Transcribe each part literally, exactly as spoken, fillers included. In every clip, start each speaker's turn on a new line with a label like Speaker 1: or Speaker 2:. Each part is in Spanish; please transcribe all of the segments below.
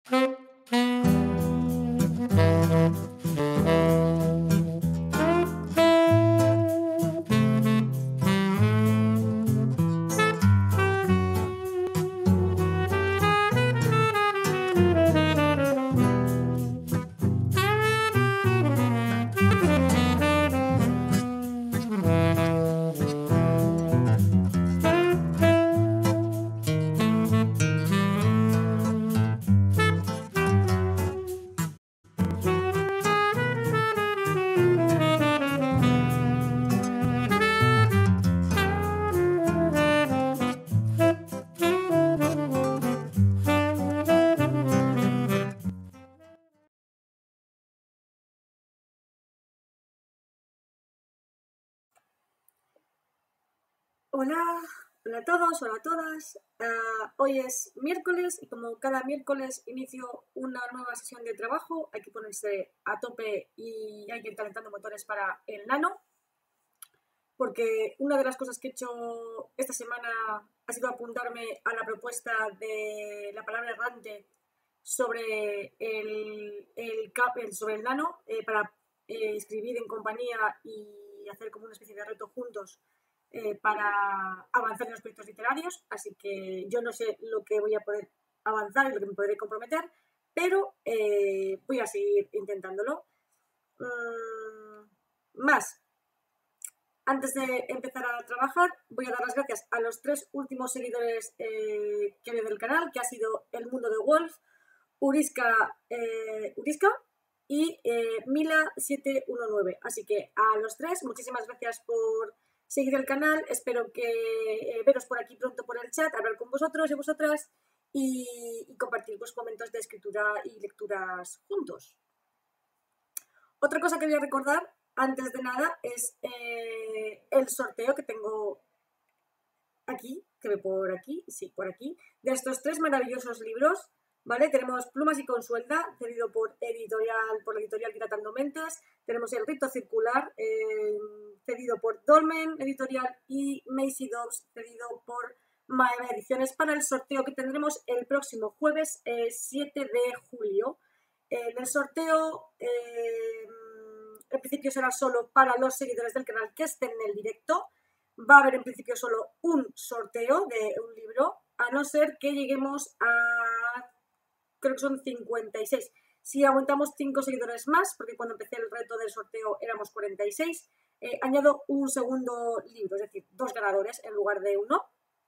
Speaker 1: Hola, hola a todos, hola a todas. Uh, hoy es miércoles y como cada miércoles inicio una nueva sesión de trabajo, hay que ponerse a tope y hay que ir calentando motores para el nano, porque una de las cosas que he hecho esta semana ha sido apuntarme a la propuesta de la palabra errante sobre el, el, el, sobre el nano eh, para eh, escribir en compañía y hacer como una especie de reto juntos. Eh, para avanzar en los proyectos literarios, así que yo no sé lo que voy a poder avanzar y lo que me podré comprometer, pero eh, voy a seguir intentándolo. Mm, más, antes de empezar a trabajar, voy a dar las gracias a los tres últimos seguidores eh, que hay del canal, que ha sido El Mundo de Wolf, Uriska, eh, Uriska y eh, Mila siete uno nueve. Así que a los tres, muchísimas gracias por seguir el canal, espero que eh, veros por aquí pronto por el chat, hablar con vosotros y vosotras y, y compartir pues, momentos de escritura y lecturas juntos. Otra cosa que voy a recordar antes de nada es eh, el sorteo que tengo aquí, que ve por aquí, sí, por aquí, de estos tres maravillosos libros, ¿vale? Tenemos Plumas y Consuelta, cedido por editorial, por la editorial Dilatando Mentes, tenemos El Rito Circular, eh, cedido por Dolmen Editorial y Macy Dobbs, cedido por Maeva Ediciones, para el sorteo que tendremos el próximo jueves eh, siete de julio. En el sorteo, eh, en principio será solo para los seguidores del canal que estén en el directo. Va a haber en principio solo un sorteo de un libro, a no ser que lleguemos a, creo que son cincuenta y seis. Si aumentamos cinco seguidores más, porque cuando empecé el reto del sorteo éramos cuarenta y seis, eh, añado un segundo libro, es decir, dos ganadores en lugar de uno.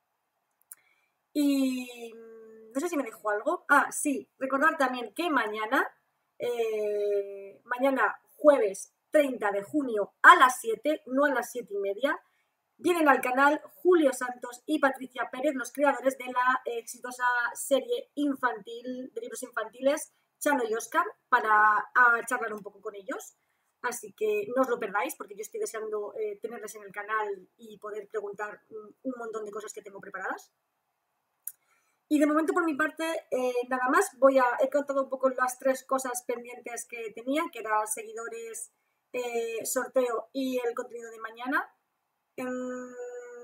Speaker 1: Y no sé si me dejo algo. Ah, sí, recordar también que mañana, eh, mañana jueves treinta de junio a las siete, no a las siete y media, vienen al canal Julio Santos y Patricia Pérez, los creadores de la exitosa serie infantil, de libros infantiles, Chano y Oscar, para charlar un poco con ellos. Así que no os lo perdáis, porque yo estoy deseando eh, tenerles en el canal y poder preguntar un, un montón de cosas que tengo preparadas. Y de momento, por mi parte, eh, nada más. Voy a, he contado un poco las tres cosas pendientes que tenía, que eran seguidores, eh, sorteo y el contenido de mañana. Um,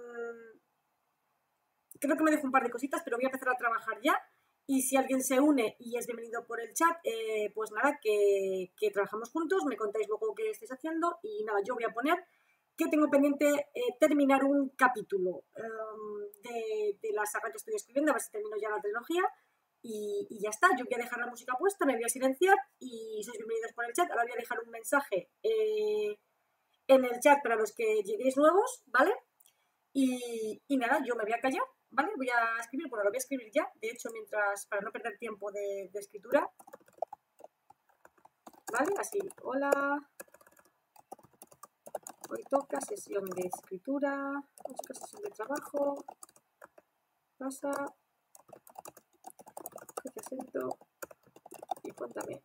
Speaker 1: creo que me dejo un par de cositas, pero voy a empezar a trabajar ya. Y si alguien se une y es bienvenido por el chat, eh, pues nada, que, que trabajamos juntos, me contáis luego qué estáis haciendo. Y nada, yo voy a poner que tengo pendiente eh, terminar un capítulo um, de, de la saga que estoy escribiendo, a ver si termino ya la trilogía. Y, y ya está, yo voy a dejar la música puesta, me voy a silenciar y sois bienvenidos por el chat. Ahora voy a dejar un mensaje eh, en el chat para los que lleguéis nuevos, ¿vale? Y, y nada, yo me voy a callar, ¿vale? Voy a escribir, bueno, lo voy a escribir ya, de hecho, mientras, para no perder tiempo de, de escritura, ¿vale? Así, hola, hoy toca sesión de escritura, hoy toca sesión de trabajo, pasa, te siento y cuéntame,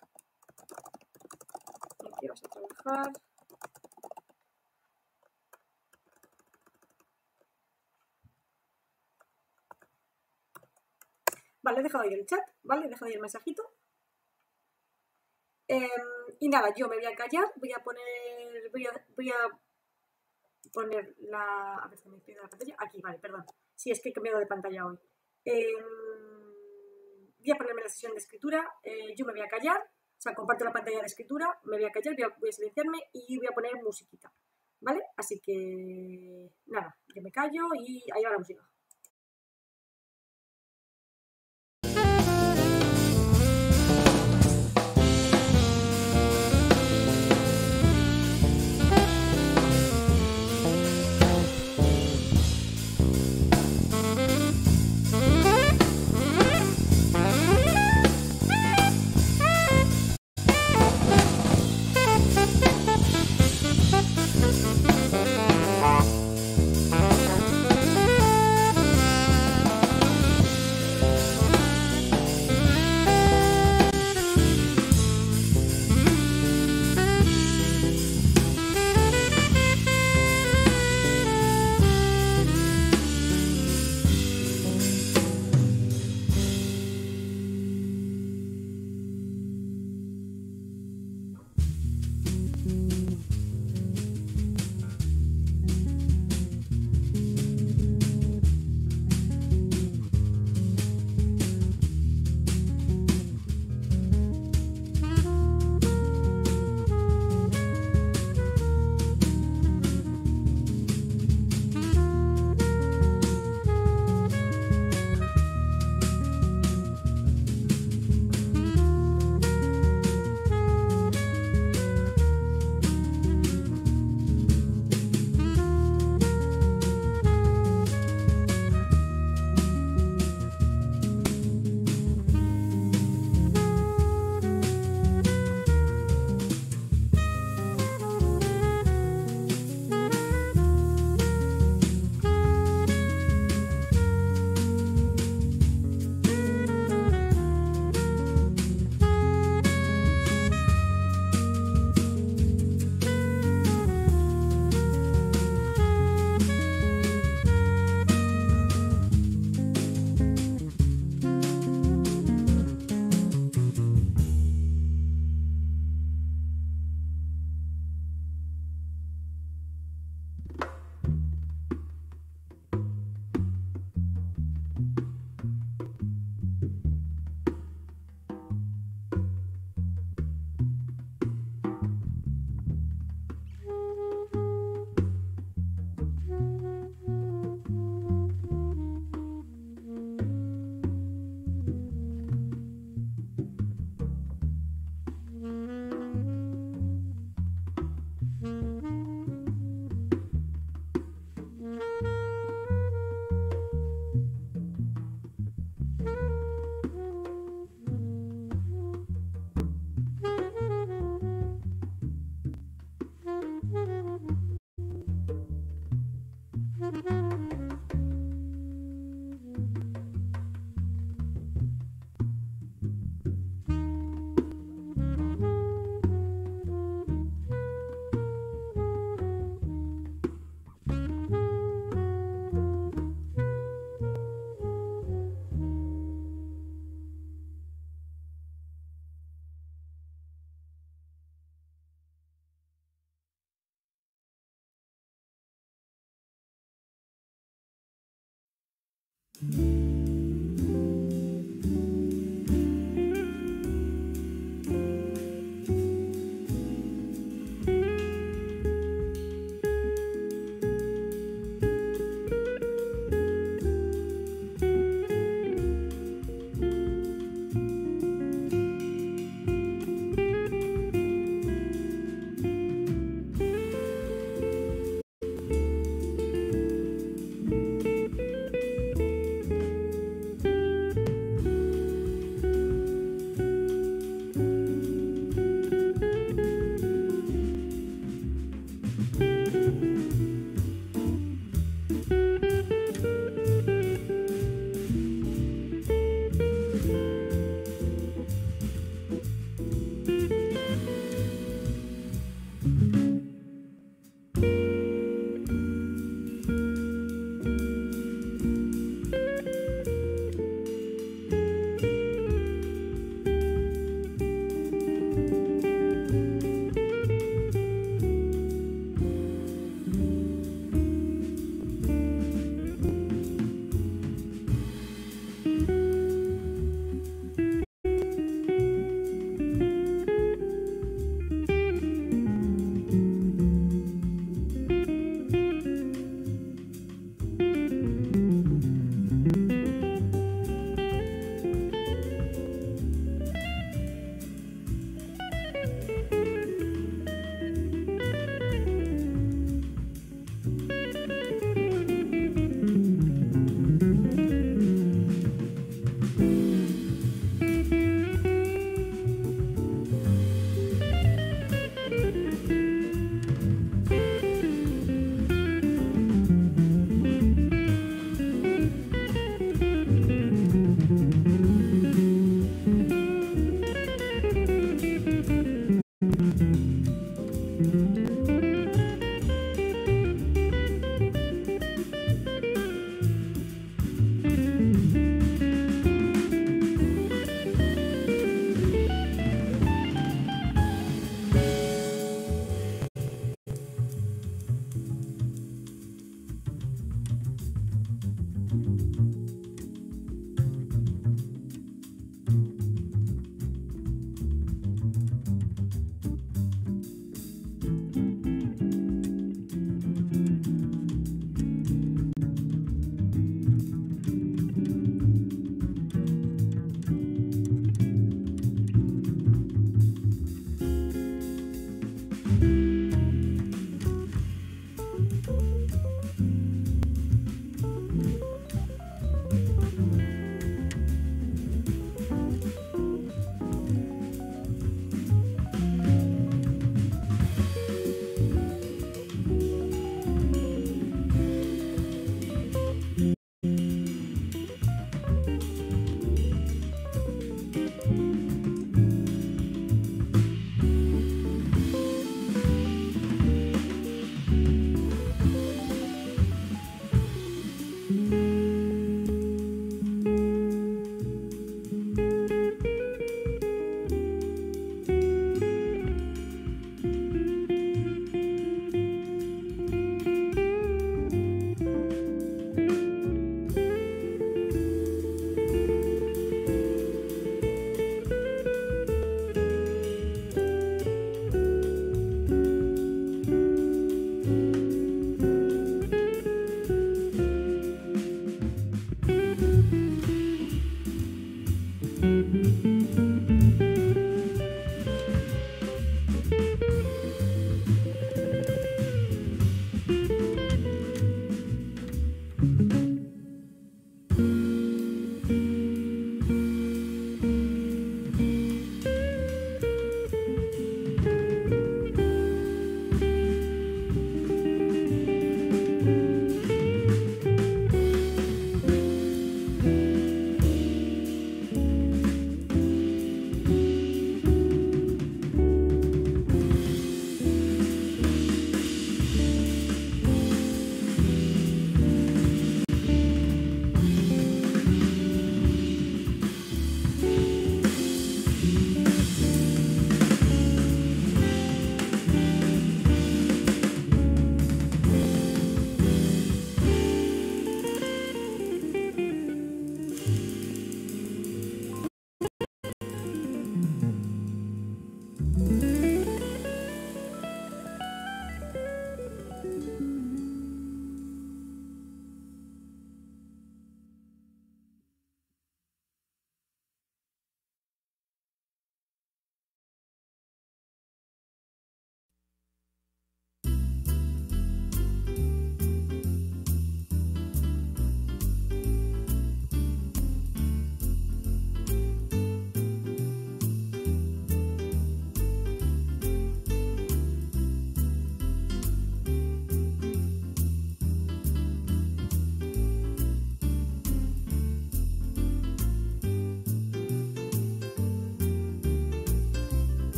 Speaker 1: ¿en qué vas a trabajar? Vale, he dejado ahí el chat, ¿vale? He dejado ahí el mensajito. Eh, y nada, yo me voy a callar, voy a poner, voy a, voy a poner la, a ver si me pido la pantalla, aquí, vale, perdón, si sí, es que he cambiado de pantalla hoy. Eh, voy a ponerme la sesión de escritura, eh, yo me voy a callar, o sea, comparto la pantalla de escritura, me voy a callar, voy a, voy a silenciarme y voy a poner musiquita, ¿vale? Así que, nada, yo me callo y ahí va la música.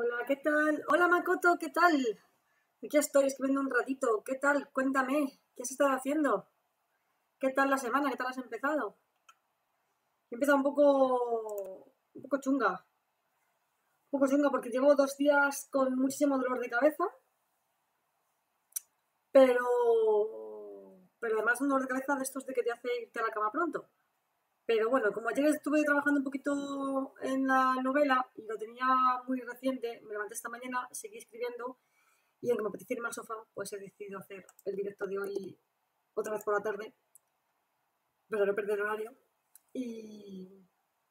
Speaker 1: Hola, ¿qué tal? Hola, Makoto, ¿qué tal? Aquí estoy escribiendo un ratito. ¿Qué tal? Cuéntame, ¿qué has estado haciendo? ¿Qué tal la semana? ¿Qué tal has empezado? He empezado un poco, un poco chunga. Un poco chunga porque llevo dos días con muchísimo dolor de cabeza, pero, pero además un dolor de cabeza de estos de que te hace irte a la cama pronto. Pero bueno, como ayer estuve trabajando un poquito en la novela y lo tenía muy reciente, me levanté esta mañana, seguí escribiendo y aunque me apetecía irme al sofá, pues he decidido hacer el directo de hoy otra vez por la tarde, para no perder el horario y,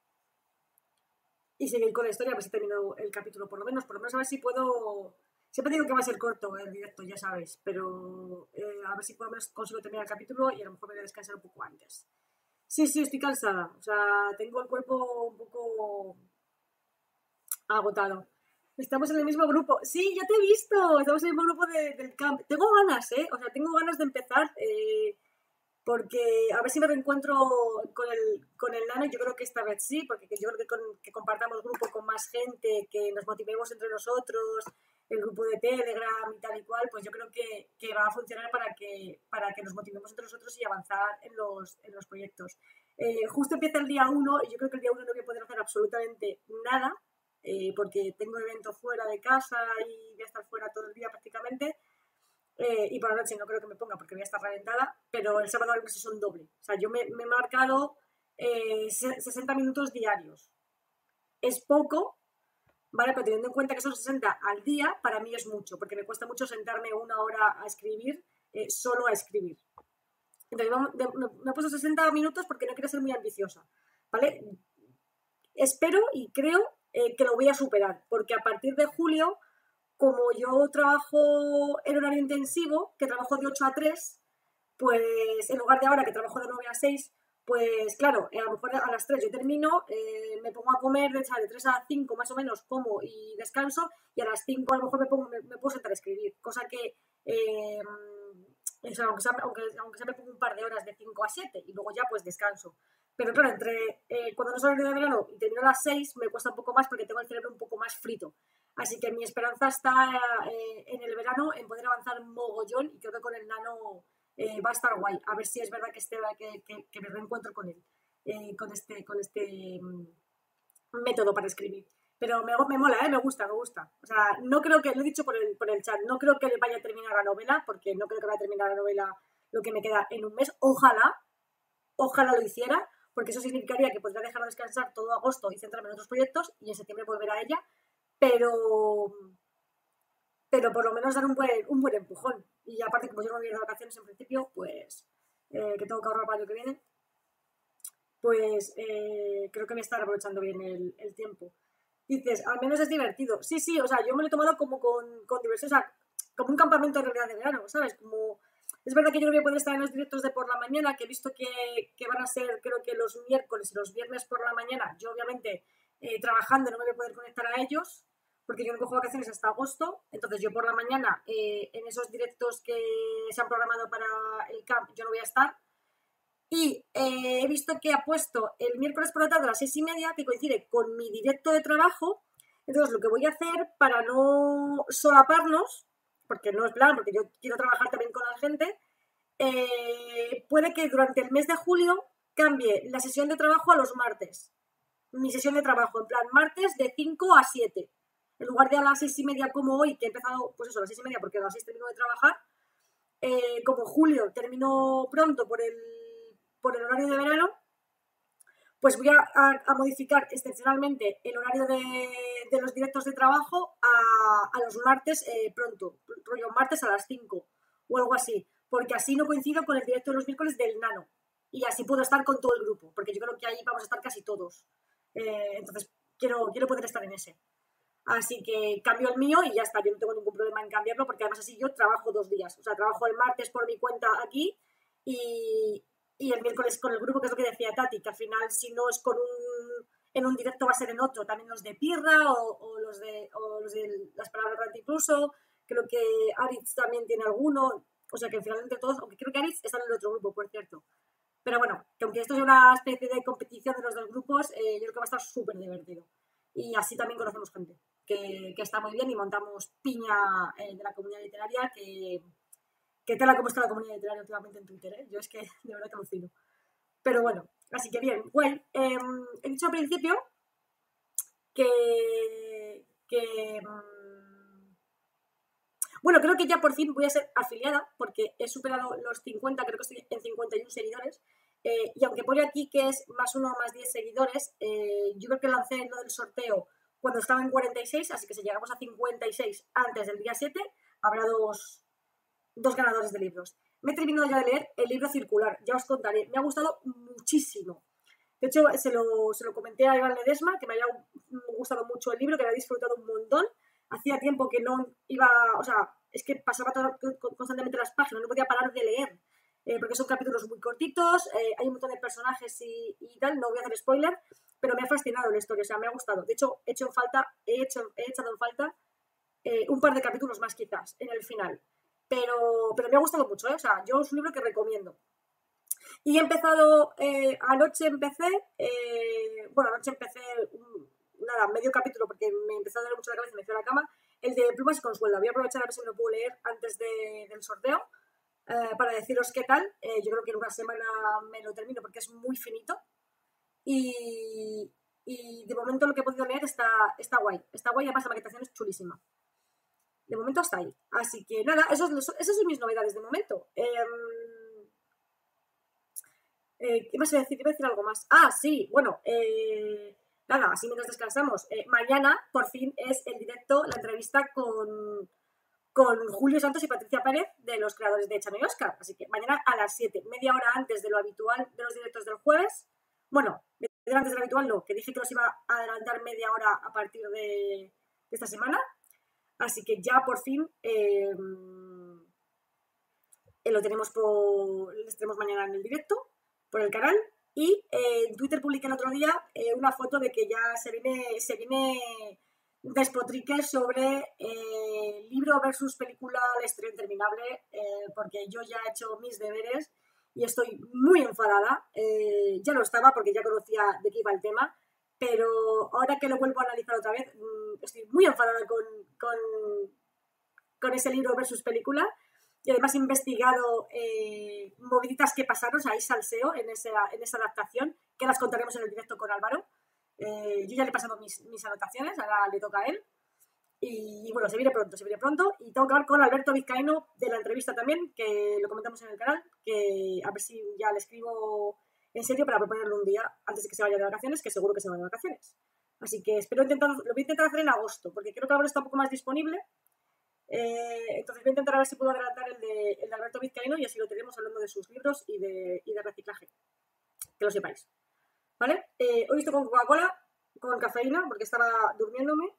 Speaker 1: y seguir con la historia, a ver si termino el capítulo por lo menos, por lo menos a ver si puedo... Siempre digo que va a ser corto el directo, ya sabes, pero eh, a ver si por lo menos consigo terminar el capítulo y a lo mejor me voy a descansar un poco antes. Sí, sí, estoy cansada, o sea, tengo el cuerpo un poco agotado. Estamos en el mismo grupo. Sí, ya te he visto. Estamos en el mismo grupo de- del camp. Tengo ganas, ¿eh? O sea, tengo ganas de empezar. eh, porque a ver si me reencuentro con el, con el nano. Yo creo que esta vez sí, porque yo creo que, con, que compartamos grupo con más gente, que nos motivemos entre nosotros, el grupo de Telegram y tal y cual, pues yo creo que, que va a funcionar para que, para que nos motivemos entre nosotros y avanzar en los, en los proyectos. Eh, justo empieza el día uno y yo creo que el día uno no voy a poder hacer absolutamente nada, eh, porque tengo evento fuera de casa y voy a estar fuera todo el día prácticamente. Eh, y por la noche no creo que me ponga porque voy a estar reventada, pero el sábado al son doble. O sea, yo me, me he marcado eh, sesenta minutos diarios. Es poco, ¿vale? Pero teniendo en cuenta que son sesenta al día, para mí es mucho, porque me cuesta mucho sentarme una hora a escribir, eh, solo a escribir. Entonces, vamos, de, me, me he puesto sesenta minutos porque no quiero ser muy ambiciosa, ¿vale? Espero y creo eh, que lo voy a superar, porque a partir de julio, como yo trabajo en horario intensivo, que trabajo de ocho a tres, pues en lugar de ahora que trabajo de nueve a seis, pues claro, a lo mejor a las tres yo termino, eh, me pongo a comer de, de tres a cinco más o menos, como y descanso, y a las cinco a lo mejor me, pongo, me, me puedo sentar a escribir, cosa que, eh, eso, aunque, sea, aunque, aunque sea me pongo un par de horas de cinco a siete y luego ya pues descanso. Pero claro, entre eh, cuando no es horario de verano y termino a las seis me cuesta un poco más porque tengo el cerebro un poco más frito. Así que mi esperanza está eh, en el verano en poder avanzar mogollón y creo que con el nano eh, va a estar guay. A ver si es verdad que, este, que, que, que me reencuentro con él, eh, con este, con este um, método para escribir. Pero me, me mola, ¿eh? Me gusta, me gusta. O sea, no creo que, lo he dicho por el, por el chat, no creo que vaya a terminar la novela, porque no creo que vaya a terminar la novela lo que me queda en un mes. Ojalá, ojalá lo hiciera, porque eso significaría que podría dejar de descansar todo agosto y centrarme en otros proyectos y en septiembre volver a ella, pero, pero por lo menos dar un buen, un buen empujón. Y aparte, como yo no voy a ir de vacaciones en principio, pues eh, que tengo que ahorrar para el año que viene, pues eh, creo que me está aprovechando bien el, el tiempo. Dices, al menos es divertido. Sí, sí, o sea, yo me lo he tomado como con, con diversión, o sea, como un campamento de realidad de verano, ¿sabes? Como, es verdad que yo no voy a poder estar en los directos de por la mañana, que he visto que, que van a ser, creo que los miércoles y los viernes por la mañana. Yo, obviamente, eh, trabajando no me voy a poder conectar a ellos, porque yo no cojo vacaciones hasta agosto. Entonces, yo por la mañana, eh, en esos directos que se han programado para el camp, yo no voy a estar. Y eh, he visto que ha puesto el miércoles por la tarde a las seis y media, que coincide con mi directo de trabajo. Entonces, lo que voy a hacer para no solaparnos, porque no es plan, porque yo quiero trabajar también con la gente, eh, puede que durante el mes de julio cambie la sesión de trabajo a los martes. Mi sesión de trabajo, en plan, martes de cinco a siete. En lugar de a las seis y media como hoy, que he empezado, pues eso, a las seis y media, porque a las seis termino de trabajar, eh, como julio termino pronto por el por el horario de verano, pues voy a, a, a modificar excepcionalmente el horario de, de, los directos de trabajo a, a los martes eh, pronto, rollo martes a las cinco o algo así, porque así no coincido con el directo de los miércoles del nano y así puedo estar con todo el grupo, porque yo creo que ahí vamos a estar casi todos. Eh, entonces quiero, quiero poder estar en ese. Así que cambio el mío y ya está, yo no tengo ningún problema en cambiarlo porque además así yo trabajo dos días, o sea, trabajo el martes por mi cuenta aquí y, y el miércoles con el grupo, que es lo que decía Tati, que al final si no es con un, en un directo va a ser en otro, también los de Pirra o, o los, de, o los de las palabras incluso, creo que Aritz también tiene alguno, o sea que al final entre todos, aunque creo que Aritz está en el otro grupo, por cierto. Pero bueno, que aunque esto sea una especie de competición de los dos grupos, eh, yo creo que va a estar súper divertido. Y así también conocemos gente, que, que está muy bien y montamos piña eh, de la comunidad literaria, que, que tal como está la comunidad literaria últimamente en Twitter, ¿eh? Yo es que de verdad que alucino. Pero bueno, así que bien. Bueno, eh, he dicho al principio que... que bueno, creo que ya por fin voy a ser afiliada porque he superado los cincuenta, creo que estoy en cincuenta y uno seguidores. Eh, y aunque pone aquí que es más uno más diez seguidores, eh, yo creo que lancé lo del sorteo cuando estaba en cuarenta y seis, así que si llegamos a cincuenta y seis antes del día siete, habrá dos, dos ganadores de libros. Me he terminado ya de leer el libro circular, ya os contaré, me ha gustado muchísimo. De hecho, se lo, se lo comenté a Iván Ledesma, que me había gustado mucho el libro, que lo había disfrutado un montón. Hacía tiempo que no iba, o sea, es que pasaba todo, constantemente las páginas, no podía parar de leer, eh, porque son capítulos muy cortitos, eh, hay un montón de personajes y, y tal, no voy a hacer spoiler, pero me ha fascinado la historia, o sea, me ha gustado. De hecho, he hecho en falta, he, hecho, he echado en falta eh, un par de capítulos más quizás en el final, pero, pero me ha gustado mucho, ¿eh? O sea, yo es un libro que recomiendo. Y he empezado, eh, anoche empecé, eh, bueno, anoche empecé, nada, medio capítulo porque me empezó a dar mucho la cabeza y me fui a la cama, el de Plumas y Consuelo. Voy a aprovechar a ver si me lo puedo leer antes de, del sorteo eh, para deciros qué tal. Eh, yo creo que en una semana me lo termino porque es muy finito y, y de momento lo que he podido leer está, está guay. Está guay y además la maquetación es chulísima. De momento hasta ahí. Así que nada, esos, esas son mis novedades de momento. Eh, Eh, ¿Qué más iba a decir? Iba a decir algo más. Ah, sí, bueno, eh, nada, así mientras descansamos. Eh, mañana, por fin, es el directo, la entrevista con, con Julio Santos y Patricia Pérez, de los creadores de Chano y Oscar. Así que mañana a las siete, media hora antes de lo habitual de los directos del jueves. Bueno, media hora antes de lo habitual no, que dije que los iba a adelantar media hora a partir de, de esta semana. Así que ya por fin eh, eh, lo tenemos por, les tenemos mañana en el directo por el canal. Y eh, en Twitter publiqué el otro día eh, una foto de que ya se viene, se viene despotrique sobre eh, libro versus película La historia interminable, eh, porque yo ya he hecho mis deberes y estoy muy enfadada. Eh, ya lo estaba porque ya conocía de qué iba el tema, pero ahora que lo vuelvo a analizar otra vez, mmm, estoy muy enfadada con, con, con ese libro versus película. Y además he investigado eh, moviditas que pasaron, o sea, hay salseo en esa, en esa adaptación, que las contaremos en el directo con Álvaro. Eh, yo ya le he pasado mis, mis anotaciones, ahora le toca a él. Y, y bueno, se viene pronto, se viene pronto. Y tengo que hablar con Alberto Vizcaíno de la entrevista también, que lo comentamos en el canal, que a ver si ya le escribo en serio para proponerle un día antes de que se vaya de vacaciones, que seguro que se va de vacaciones. Así que espero intentar, lo voy a intentar hacer en agosto, porque creo que Álvaro está un poco más disponible. Eh, entonces voy a intentar a ver si puedo adelantar el de, el de Alberto Vizcaíno y así lo tenemos hablando de sus libros y de, y de reciclaje. Que lo sepáis. ¿Vale? Eh, hoy estoy con Coca-Cola, con cafeína, porque estaba durmiéndome.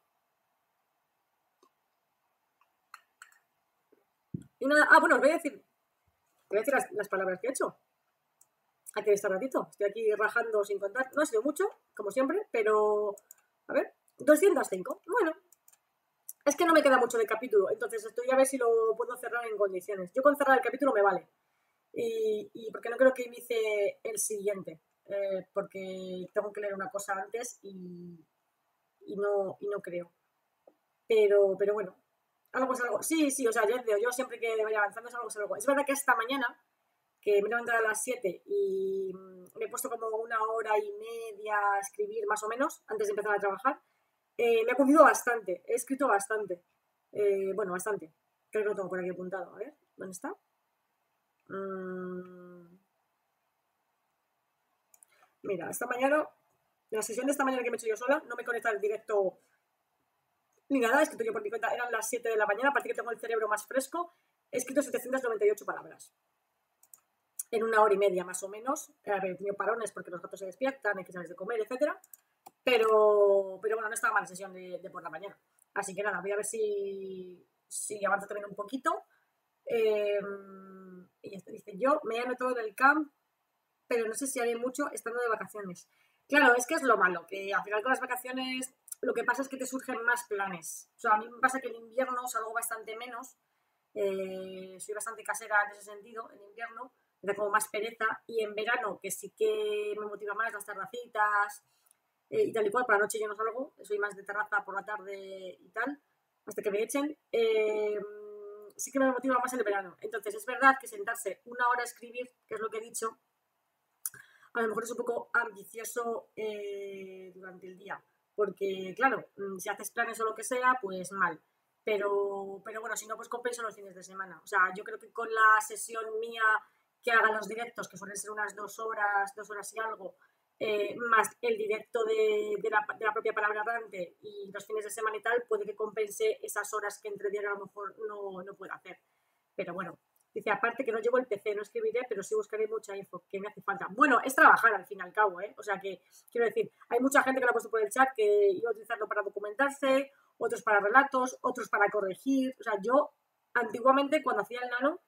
Speaker 1: Y nada, ah, bueno, os voy a decir, voy a decir las, las palabras que he hecho. Aquí este ratito. Estoy aquí rajando sin contar. No ha sido mucho, como siempre, pero, a ver, doscientos cinco. Bueno. Es que no me queda mucho de capítulo, entonces estoy a ver si lo puedo cerrar en condiciones. Yo con cerrar el capítulo me vale. Y, y porque no creo que inicie el siguiente, eh, porque tengo que leer una cosa antes y, y, no, y no creo. Pero, pero bueno, algo es algo. Sí, sí, o sea, ya veo, yo siempre que vaya avanzando es algo es algo. Es verdad que esta mañana, que me he levantado a las siete y me he puesto como una hora y media a escribir más o menos antes de empezar a trabajar. Eh, me ha cundido bastante, he escrito bastante. Eh, bueno, bastante. Creo que lo tengo por aquí apuntado. A ver, ¿dónde está? Mm, mira, esta mañana, la sesión de esta mañana que me he hecho yo sola, no me conecta al directo ni nada, he escrito yo por mi cuenta, eran las siete de la mañana, parece que tengo el cerebro más fresco, he escrito setecientas noventa y ocho palabras. En una hora y media más o menos. A ver, he tenido parones porque los gatos se despiertan, hay que saber de comer, etcétera. Pero, pero bueno, no estaba mal la sesión de, de por la mañana. Así que nada, voy a ver si, si avanzo también un poquito. Eh, y esto dice, yo me he anotado en el camp, pero no sé si haré mucho estando de vacaciones. Claro, es que es lo malo, que al final con las vacaciones lo que pasa es que te surgen más planes. O sea, a mí me pasa que en invierno salgo bastante menos, eh, soy bastante casera en ese sentido, en invierno, me da como más pereza, y en verano, que sí que me motiva más las terracitas, eh, y tal y cual. Por la noche yo no salgo, soy más de terraza por la tarde y tal, hasta que me echen. Eh, sí que me motiva más el verano. Entonces es verdad que sentarse una hora a escribir, que es lo que he dicho, a lo mejor es un poco ambicioso eh, durante el día, porque claro, si haces planes o lo que sea, pues mal. Pero, pero bueno, si no, pues compenso los fines de semana. O sea, yo creo que con la sesión mía que haga los directos, que suelen ser unas dos horas, dos horas y algo, eh, más el directo de, de, la, de la propia palabra errante y los fines de semana y tal, puede que compense esas horas que entre día a lo mejor no, no puedo hacer. Pero bueno, dice, aparte que no llevo el P C, no escribiré, pero sí buscaré mucha info, que me hace falta. Bueno, es trabajar al fin y al cabo, ¿eh? O sea que, quiero decir, hay mucha gente que lo ha puesto por el chat que iba a utilizarlo para documentarse, otros para relatos, otros para corregir. O sea, yo, antiguamente, cuando hacía el nano,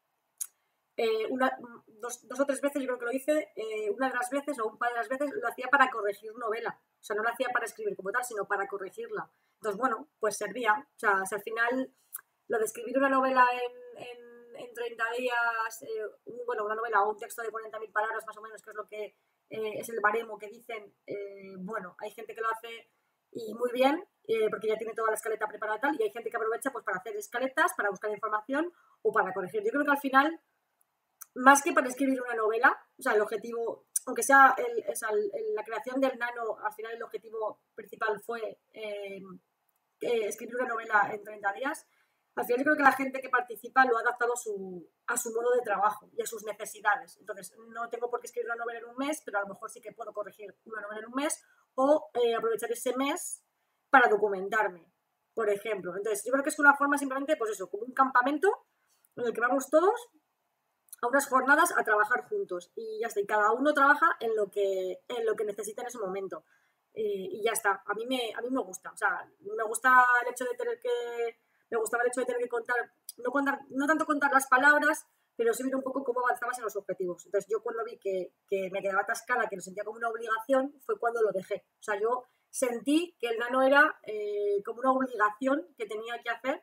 Speaker 1: eh, una, dos, dos o tres veces, yo creo que lo hice, eh, una de las veces o un par de las veces lo hacía para corregir novela. O sea, no lo hacía para escribir como tal, sino para corregirla. Entonces, bueno, pues servía. O sea, si al final lo de escribir una novela en, en, en treinta días, eh, un, bueno, una novela o un texto de cuarenta mil palabras más o menos, que es lo que eh, es el baremo que dicen, eh, bueno, hay gente que lo hace y muy bien, eh, porque ya tiene toda la escaleta preparada tal, y hay gente que aprovecha pues para hacer escaletas, para buscar información o para corregir. Yo creo que al final, más que para escribir una novela, o sea, el objetivo, aunque sea el, o sea, el, la creación del nano, al final el objetivo principal fue eh, eh, escribir una novela en treinta días, al final yo creo que la gente que participa lo ha adaptado a su, a su modo de trabajo y a sus necesidades. Entonces, no tengo por qué escribir una novela en un mes, pero a lo mejor sí que puedo corregir una novela en un mes o eh, aprovechar ese mes para documentarme, por ejemplo. Entonces, yo creo que es una forma simplemente, pues eso, como un campamento en el que vamos todos a unas jornadas a trabajar juntos y ya está, y cada uno trabaja en lo que, en lo que necesita en ese momento. Eh, y ya está, a mí, me, a mí me gusta, o sea, me gusta el hecho de tener que, me gustaba el hecho de tener que contar, no, contar, no tanto contar las palabras, pero sí ver un poco cómo avanzabas en los objetivos. Entonces yo cuando vi que, que me quedaba atascada, que lo sentía como una obligación, fue cuando lo dejé. O sea, yo sentí que el nano era eh, como una obligación que tenía que hacer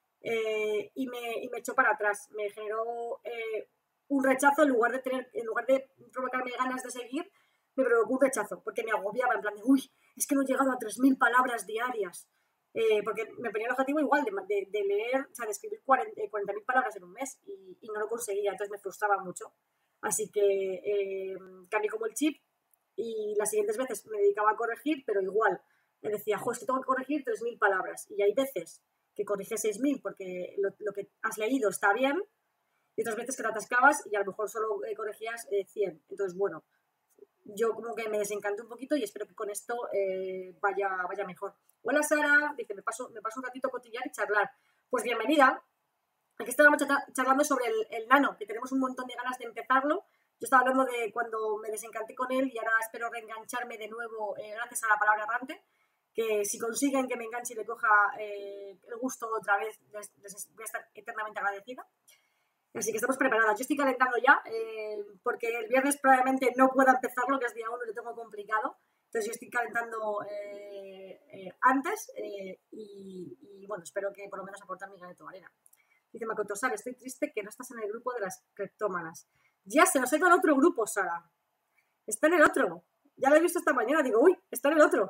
Speaker 1: eh, y, me, y me echó para atrás, me generó eh, un rechazo en lugar de tener, en lugar de provocarme ganas de seguir, me provocó un rechazo, porque me agobiaba, en plan de, uy, es que no he llegado a tres mil palabras diarias, eh, porque me ponía el objetivo igual de, de, de leer, o sea, de escribir cuarenta mil palabras en un mes, y, y no lo conseguía, entonces me frustraba mucho. Así que eh, cambié como el chip, y las siguientes veces me dedicaba a corregir, pero igual, me decía, jo, es que tengo que corregir tres mil palabras, y hay veces que corriges seis mil porque lo, lo que has leído está bien, y otras veces que te atascabas y a lo mejor solo eh, corregías eh, cien. Entonces, bueno, yo como que me desencanté un poquito y espero que con esto eh, vaya, vaya mejor. Hola Sara, dice, me paso, me paso un ratito a cotillar y charlar. Pues bienvenida. Aquí estábamos charlando sobre el, el nano, que tenemos un montón de ganas de empezarlo. Yo estaba hablando de cuando me desencanté con él y ahora espero reengancharme de nuevo eh, gracias a la palabra errante, que si consiguen que me enganche y le coja eh, el gusto otra vez, les, les voy a estar eternamente agradecida. Así que estamos preparadas. Yo estoy calentando ya, eh, porque el viernes probablemente no pueda empezarlo, que es día uno y lo tengo complicado. Entonces yo estoy calentando eh, eh, antes eh, y, y, bueno, espero que por lo menos aportar mi granito de arena. Dice Makoto, Sara, estoy triste que no estás en el grupo de las criptómanas. Ya se nos ha ido al otro grupo, Sara. Está en el otro. Ya lo he visto esta mañana. Digo, uy, está en el otro.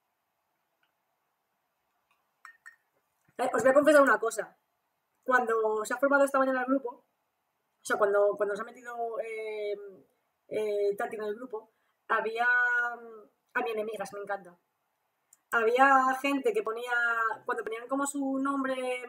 Speaker 1: Eh, os voy a confesar una cosa. Cuando se ha formado esta mañana el grupo, o sea, cuando, cuando se ha metido eh, eh, Tati en el grupo, había a mi enemigas, me encanta. Había gente que ponía, cuando ponían como su nombre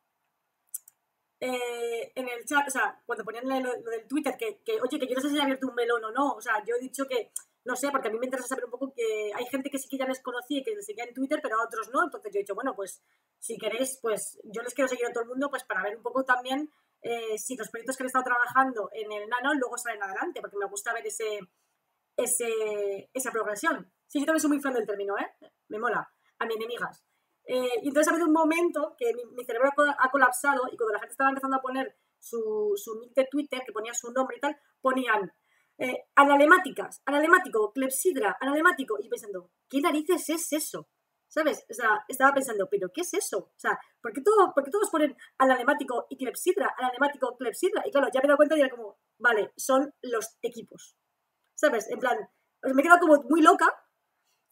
Speaker 1: eh, en el chat, o sea, cuando ponían lo, lo del Twitter, que, que, oye, que yo no sé si he abierto un melón o no, o sea, yo he dicho que, no sé, porque a mí me interesa saber un poco que hay gente que sí que ya les conocí y que les seguía en Twitter, pero a otros no, entonces yo he dicho, bueno, pues, si queréis, pues, yo les quiero seguir a todo el mundo, pues, para ver un poco también eh, si los proyectos que han estado trabajando en el nano luego salen adelante, porque me gusta ver ese, ese esa progresión. Sí, yo también soy muy fan del término, ¿eh? Me mola. A mis enemigas. Eh, y entonces ha habido un momento que mi, mi cerebro ha colapsado y cuando la gente estaba empezando a poner su, su nick de Twitter, que ponía su nombre y tal, ponían eh, analemáticas, analemático, clepsidra, analemático, y pensando, ¿qué narices es eso? ¿Sabes? O sea, estaba pensando, ¿pero qué es eso? O sea, ¿por qué, todo, ¿por qué todos ponen analemático y clepsidra, analemático, clepsidra? Y claro, ya me he dado cuenta y era como, vale, son los equipos. ¿Sabes? En plan, me he quedado como muy loca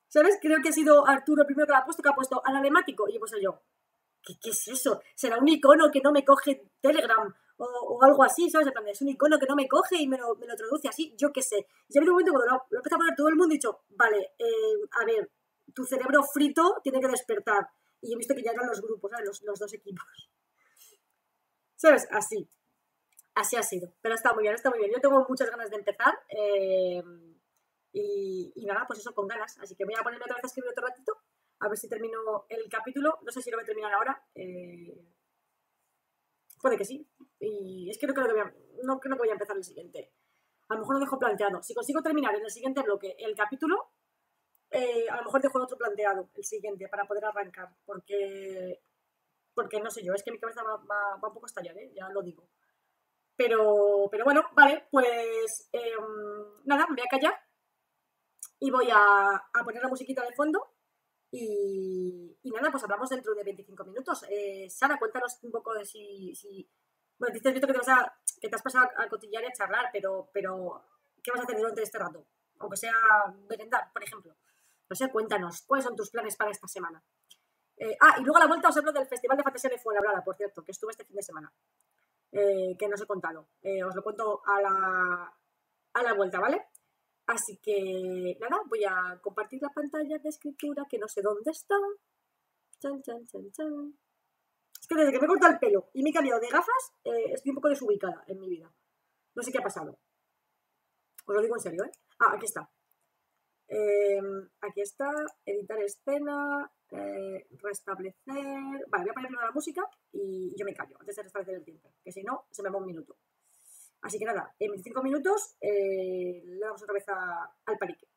Speaker 1: ¿Sabes? Creo que ha sido Arturo el primero que lo ha puesto, que ha puesto ananemático. Y he puesto yo, ¿qué, qué es eso? ¿Será un icono que no me coge Telegram? O, o algo así, ¿sabes? En plan, es un icono que no me coge y me lo, me lo traduce así, yo qué sé. Y ha habido un momento cuando lo, lo empezó a poner todo el mundo y he dicho, vale, eh, a ver, tu cerebro frito tiene que despertar. Y he visto que ya eran los grupos, ¿sabes? Los, los dos equipos. ¿Sabes? Así. Así ha sido. Pero está muy bien, está muy bien. Yo tengo muchas ganas de empezar. Eh, y, y nada, pues eso, con ganas. Así que voy a ponerme otra vez a escribir otro ratito. A ver si termino el capítulo. No sé si lo voy a terminar ahora. Eh, puede que sí. Y es que no creo que voy a, no creo que voy a empezar el siguiente. A lo mejor lo dejo planteado. Si consigo terminar en el siguiente bloque el capítulo, eh, a lo mejor dejo el otro planteado, el siguiente, para poder arrancar. Porque, porque no sé yo, es que mi cabeza va, va, va un poco a estallar, ¿eh? Ya lo digo. Pero, pero bueno, vale, pues eh, nada, me voy a callar y voy a, a poner la musiquita de fondo y, y nada, pues hablamos dentro de veinticinco minutos. Eh, Sara, cuéntanos un poco de si... si bueno, dices visto que te, vas a, que te has pasado a cotillar y a charlar, pero, pero ¿qué vas a hacer durante este rato? Aunque sea merendar, por ejemplo. No sé, cuéntanos, ¿cuáles son tus planes para esta semana? Eh, ah, y luego a la vuelta os hablo del Festival de Fantasía de Fuenlabrada, por cierto, que estuve este fin de semana. Eh, que no os he contado. Eh, os lo cuento a la, a la vuelta, ¿vale? Así que, nada, voy a compartir la pantalla de escritura, que no sé dónde está. Chan, chan, chan, chan. Es que desde que me he cortado el pelo y me he cambiado de gafas, eh, estoy un poco desubicada en mi vida. No sé qué ha pasado. Os lo digo en serio, ¿eh? Ah, aquí está. Eh, aquí está, editar escena, eh, restablecer... Vale, voy a poner primero la música y yo me callo antes de restablecer el tiempo, que si no, se me va un minuto. Así que nada, en veinticinco minutos eh, le damos otra vez a, al palique.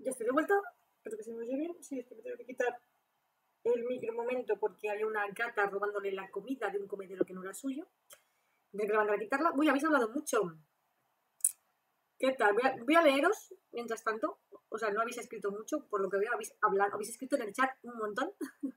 Speaker 1: Ya estoy de vuelta, espero que se me oye bien. Sí, es que me tengo que quitar el micro un momento porque había una gata robándole la comida de un comedero que no era suyo. Tengo que levantar a quitarla. Uy, habéis hablado mucho. ¿Qué tal? Voy a, voy a leeros mientras tanto. O sea, no habéis escrito mucho, por lo que veo, habéis hablado, habéis escrito en el chat un montón.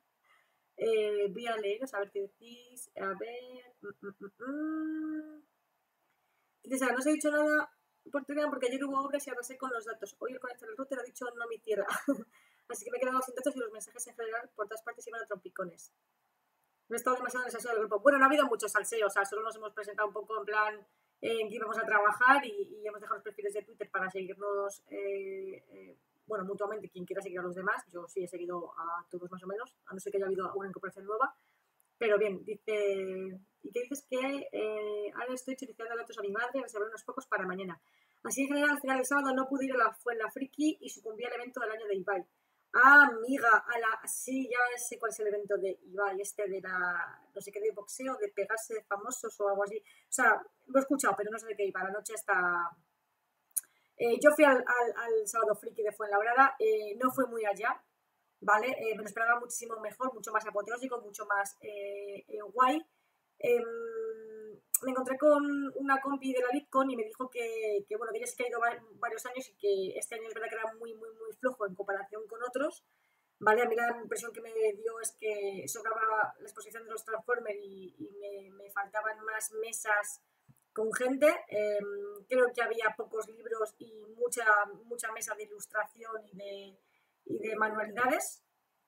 Speaker 1: eh, voy a leeros, a ver qué decís. A ver. Mm, mm, mm, mm. Dice, no os he dicho nada por Telegram porque ayer hubo obras y arrasé con los datos. Hoy el conector del router ha dicho no mi tierra. Así que me he quedado sin datos y los mensajes en general por todas partes iban a trompicones. No he estado demasiado en el salseo del grupo. Bueno, no ha habido mucho salseo, o sea, solo nos hemos presentado un poco en plan eh, en que íbamos a trabajar y, y hemos dejado los perfiles de Twitter para seguirnos, eh, eh, bueno, mutuamente, quien quiera seguir a los demás. Yo sí he seguido a todos más o menos, a no ser que haya habido alguna incorporación nueva. Pero bien, dice, ¿y qué dices? Que eh, ahora estoy utilizando datos a mi madre, reservé unos pocos para mañana. Así en general, al final del sábado no pude ir a la Fuenla Friki y sucumbí al evento del año de Ibai. Ah, amiga, a la, sí, ya sé cuál es el evento de Ibai, este de la, no sé qué, de boxeo, de pegarse de famosos o algo así. O sea, lo he escuchado, pero no sé de qué iba. La noche está... Eh, yo fui al, al, al sábado friki de Fuenlabrada, eh, no fue muy allá, ¿vale? Eh, me lo esperaba muchísimo mejor, mucho más apoteósico, mucho más eh, eh, guay. Eh, me encontré con una compi de la LeadCon y me dijo que, que bueno, que ella sí que ha ido varios años y que este año es verdad que era muy, muy, muy flojo en comparación con otros, ¿vale? A mí la impresión que me dio es que sobraba la exposición de los Transformers y, y me, me faltaban más mesas con gente. Eh, creo que había pocos libros y mucha, mucha mesa de ilustración y de, y de manualidades.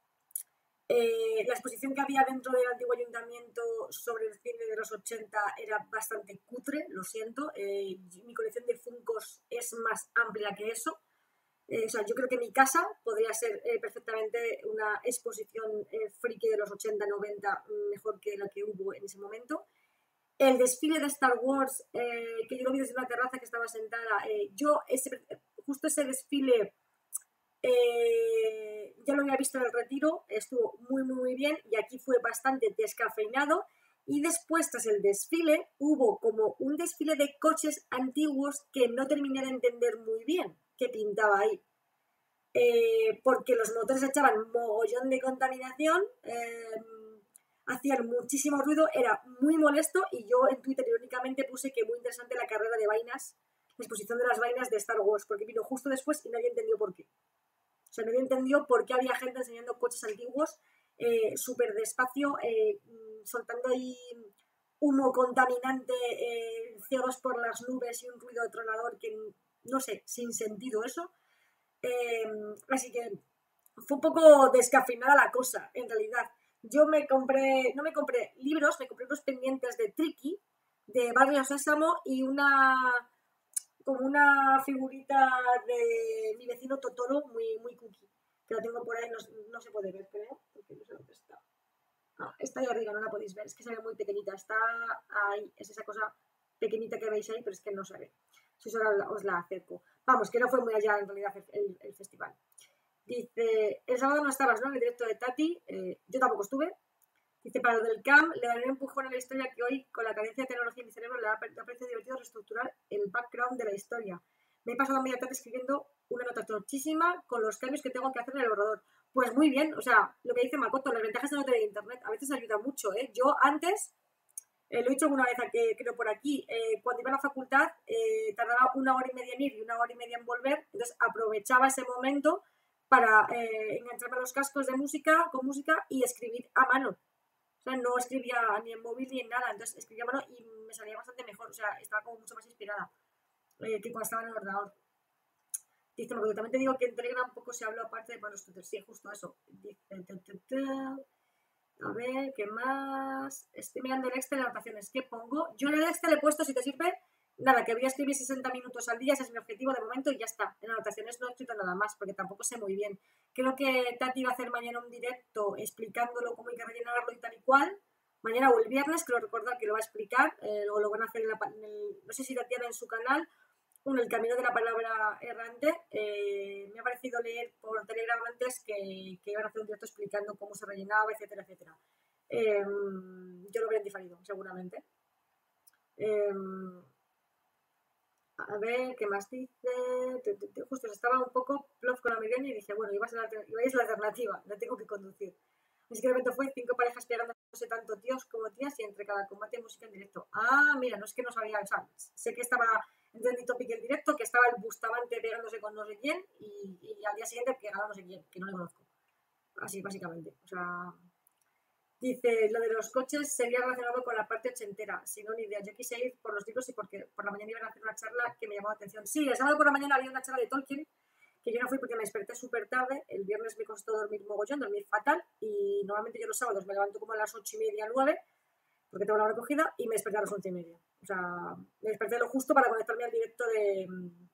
Speaker 1: Eh, la exposición que había dentro del antiguo ayuntamiento sobre el cine de los ochenta era bastante cutre, lo siento. Eh, mi colección de Funkos es más amplia que eso. Eh, o sea, yo creo que mi casa podría ser eh, perfectamente una exposición eh, friki de los ochenta noventa mejor que la que hubo en ese momento. El desfile de Star Wars, eh, que yo lo vi desde una terraza que estaba sentada, eh, yo ese, justo ese desfile eh, ya lo había visto en el Retiro, estuvo muy muy muy bien y aquí fue bastante descafeinado. Y después, tras el desfile, hubo como un desfile de coches antiguos que no terminé de entender muy bien qué pintaba ahí. Eh, porque los motores echaban mogollón de contaminación, eh, hacían muchísimo ruido, era muy molesto y yo en Twitter irónicamente puse que muy interesante la carrera de vainas, la exposición de las vainas de Star Wars, porque vino justo después y nadie entendió por qué. O sea, nadie entendió por qué había gente enseñando coches antiguos eh, súper despacio, eh, soltando ahí humo contaminante, eh, ciegos por las nubes y un ruido tronador que, no sé, sin sentido eso. Eh, así que fue un poco descafeinada la cosa, en realidad. Yo me compré, no me compré libros, me compré unos pendientes de Tricky, de Barrio Sésamo y una, como una figurita de mi vecino Totoro, muy, muy cookie, que la tengo por ahí, no, no se puede ver, creo, porque no sé dónde está. Ah, está ahí arriba, no la podéis ver, es que se ve muy pequeñita, está ahí, es esa cosa pequeñita que veis ahí, pero es que no se ve. Si os la, os la acerco. Vamos, que no fue muy allá en realidad el, el, el festival. Dice, el sábado no estabas, ¿no? En el directo de Tati, eh, yo tampoco estuve. Dice, para lo del C A M, le daré un empujón a la historia que hoy, con la carencia de tecnología en mi cerebro, le ha parecido divertido reestructurar el background de la historia. Me he pasado media tarde escribiendo una nota tochísima con los cambios que tengo que hacer en el borrador. Pues muy bien, o sea, lo que dice Makoto, las ventajas de no tener internet a veces ayuda mucho, ¿eh? Yo antes, eh, lo he dicho alguna vez aquí, creo por aquí, eh, cuando iba a la facultad eh, tardaba una hora y media en ir y una hora y media en volver, entonces aprovechaba ese momento para eh, engancharme a los cascos de música, con música y escribir a mano. O sea, no escribía ni en móvil ni en nada, entonces escribía a mano y me salía bastante mejor, o sea, estaba como mucho más inspirada eh, que cuando estaba en el ordenador. Dice, porque también te digo que en Telegram poco se habló aparte de los Twitter, sí, justo eso. Dice, te, te, te. A ver, ¿qué más? Estoy mirando el Excel de anotaciones. ¿Qué pongo? Yo en el Excel he puesto, si te sirve, nada, que voy a escribir sesenta minutos al día, ese es mi objetivo de momento y ya está. En anotaciones no he escrito nada más, porque tampoco sé muy bien. Creo que Tati va a hacer mañana un directo explicándolo cómo hay que rellenarlo y tal y cual. Mañana o el viernes, creo recordar que lo va a explicar, eh, o lo van a hacer en, la, en el, no sé si Tatiana en su canal, en el camino de la palabra errante. Eh, me ha parecido leer por Telegram antes que, que iban a hacer un directo explicando cómo se rellenaba, etcétera, etcétera. Eh, yo lo veré en diferido, seguramente. Eh, A ver, ¿qué más dice? Justo estaba un poco plof con la migraña y dije, bueno, iba a ser la, iba a ser la alternativa, la tengo que conducir. Así que de repente fue cinco parejas pegándose tanto tíos como tías y entre cada combate música en directo. Ah, mira, no es que no sabía, o sea, sé que estaba en Trending Topic el directo, que estaba el Bustamante pegándose con no sé quién y, y al día siguiente que ganó no sé quién, que no le conozco. Así, básicamente. O sea, dice, lo de los coches sería relacionado con la parte ochentera. Si no, ni idea. Yo quise ir por los libros y porque por la mañana iban a hacer una charla que me llamó la atención. Sí, el sábado por la mañana había una charla de Tolkien, que yo no fui porque me desperté súper tarde. El viernes me costó dormir mogollón, dormir fatal. Y normalmente yo los sábados me levanto como a las ocho y media, nueve, porque tengo la hora cogida, y me desperté a las once y media. O sea, me desperté lo justo para conectarme al directo de...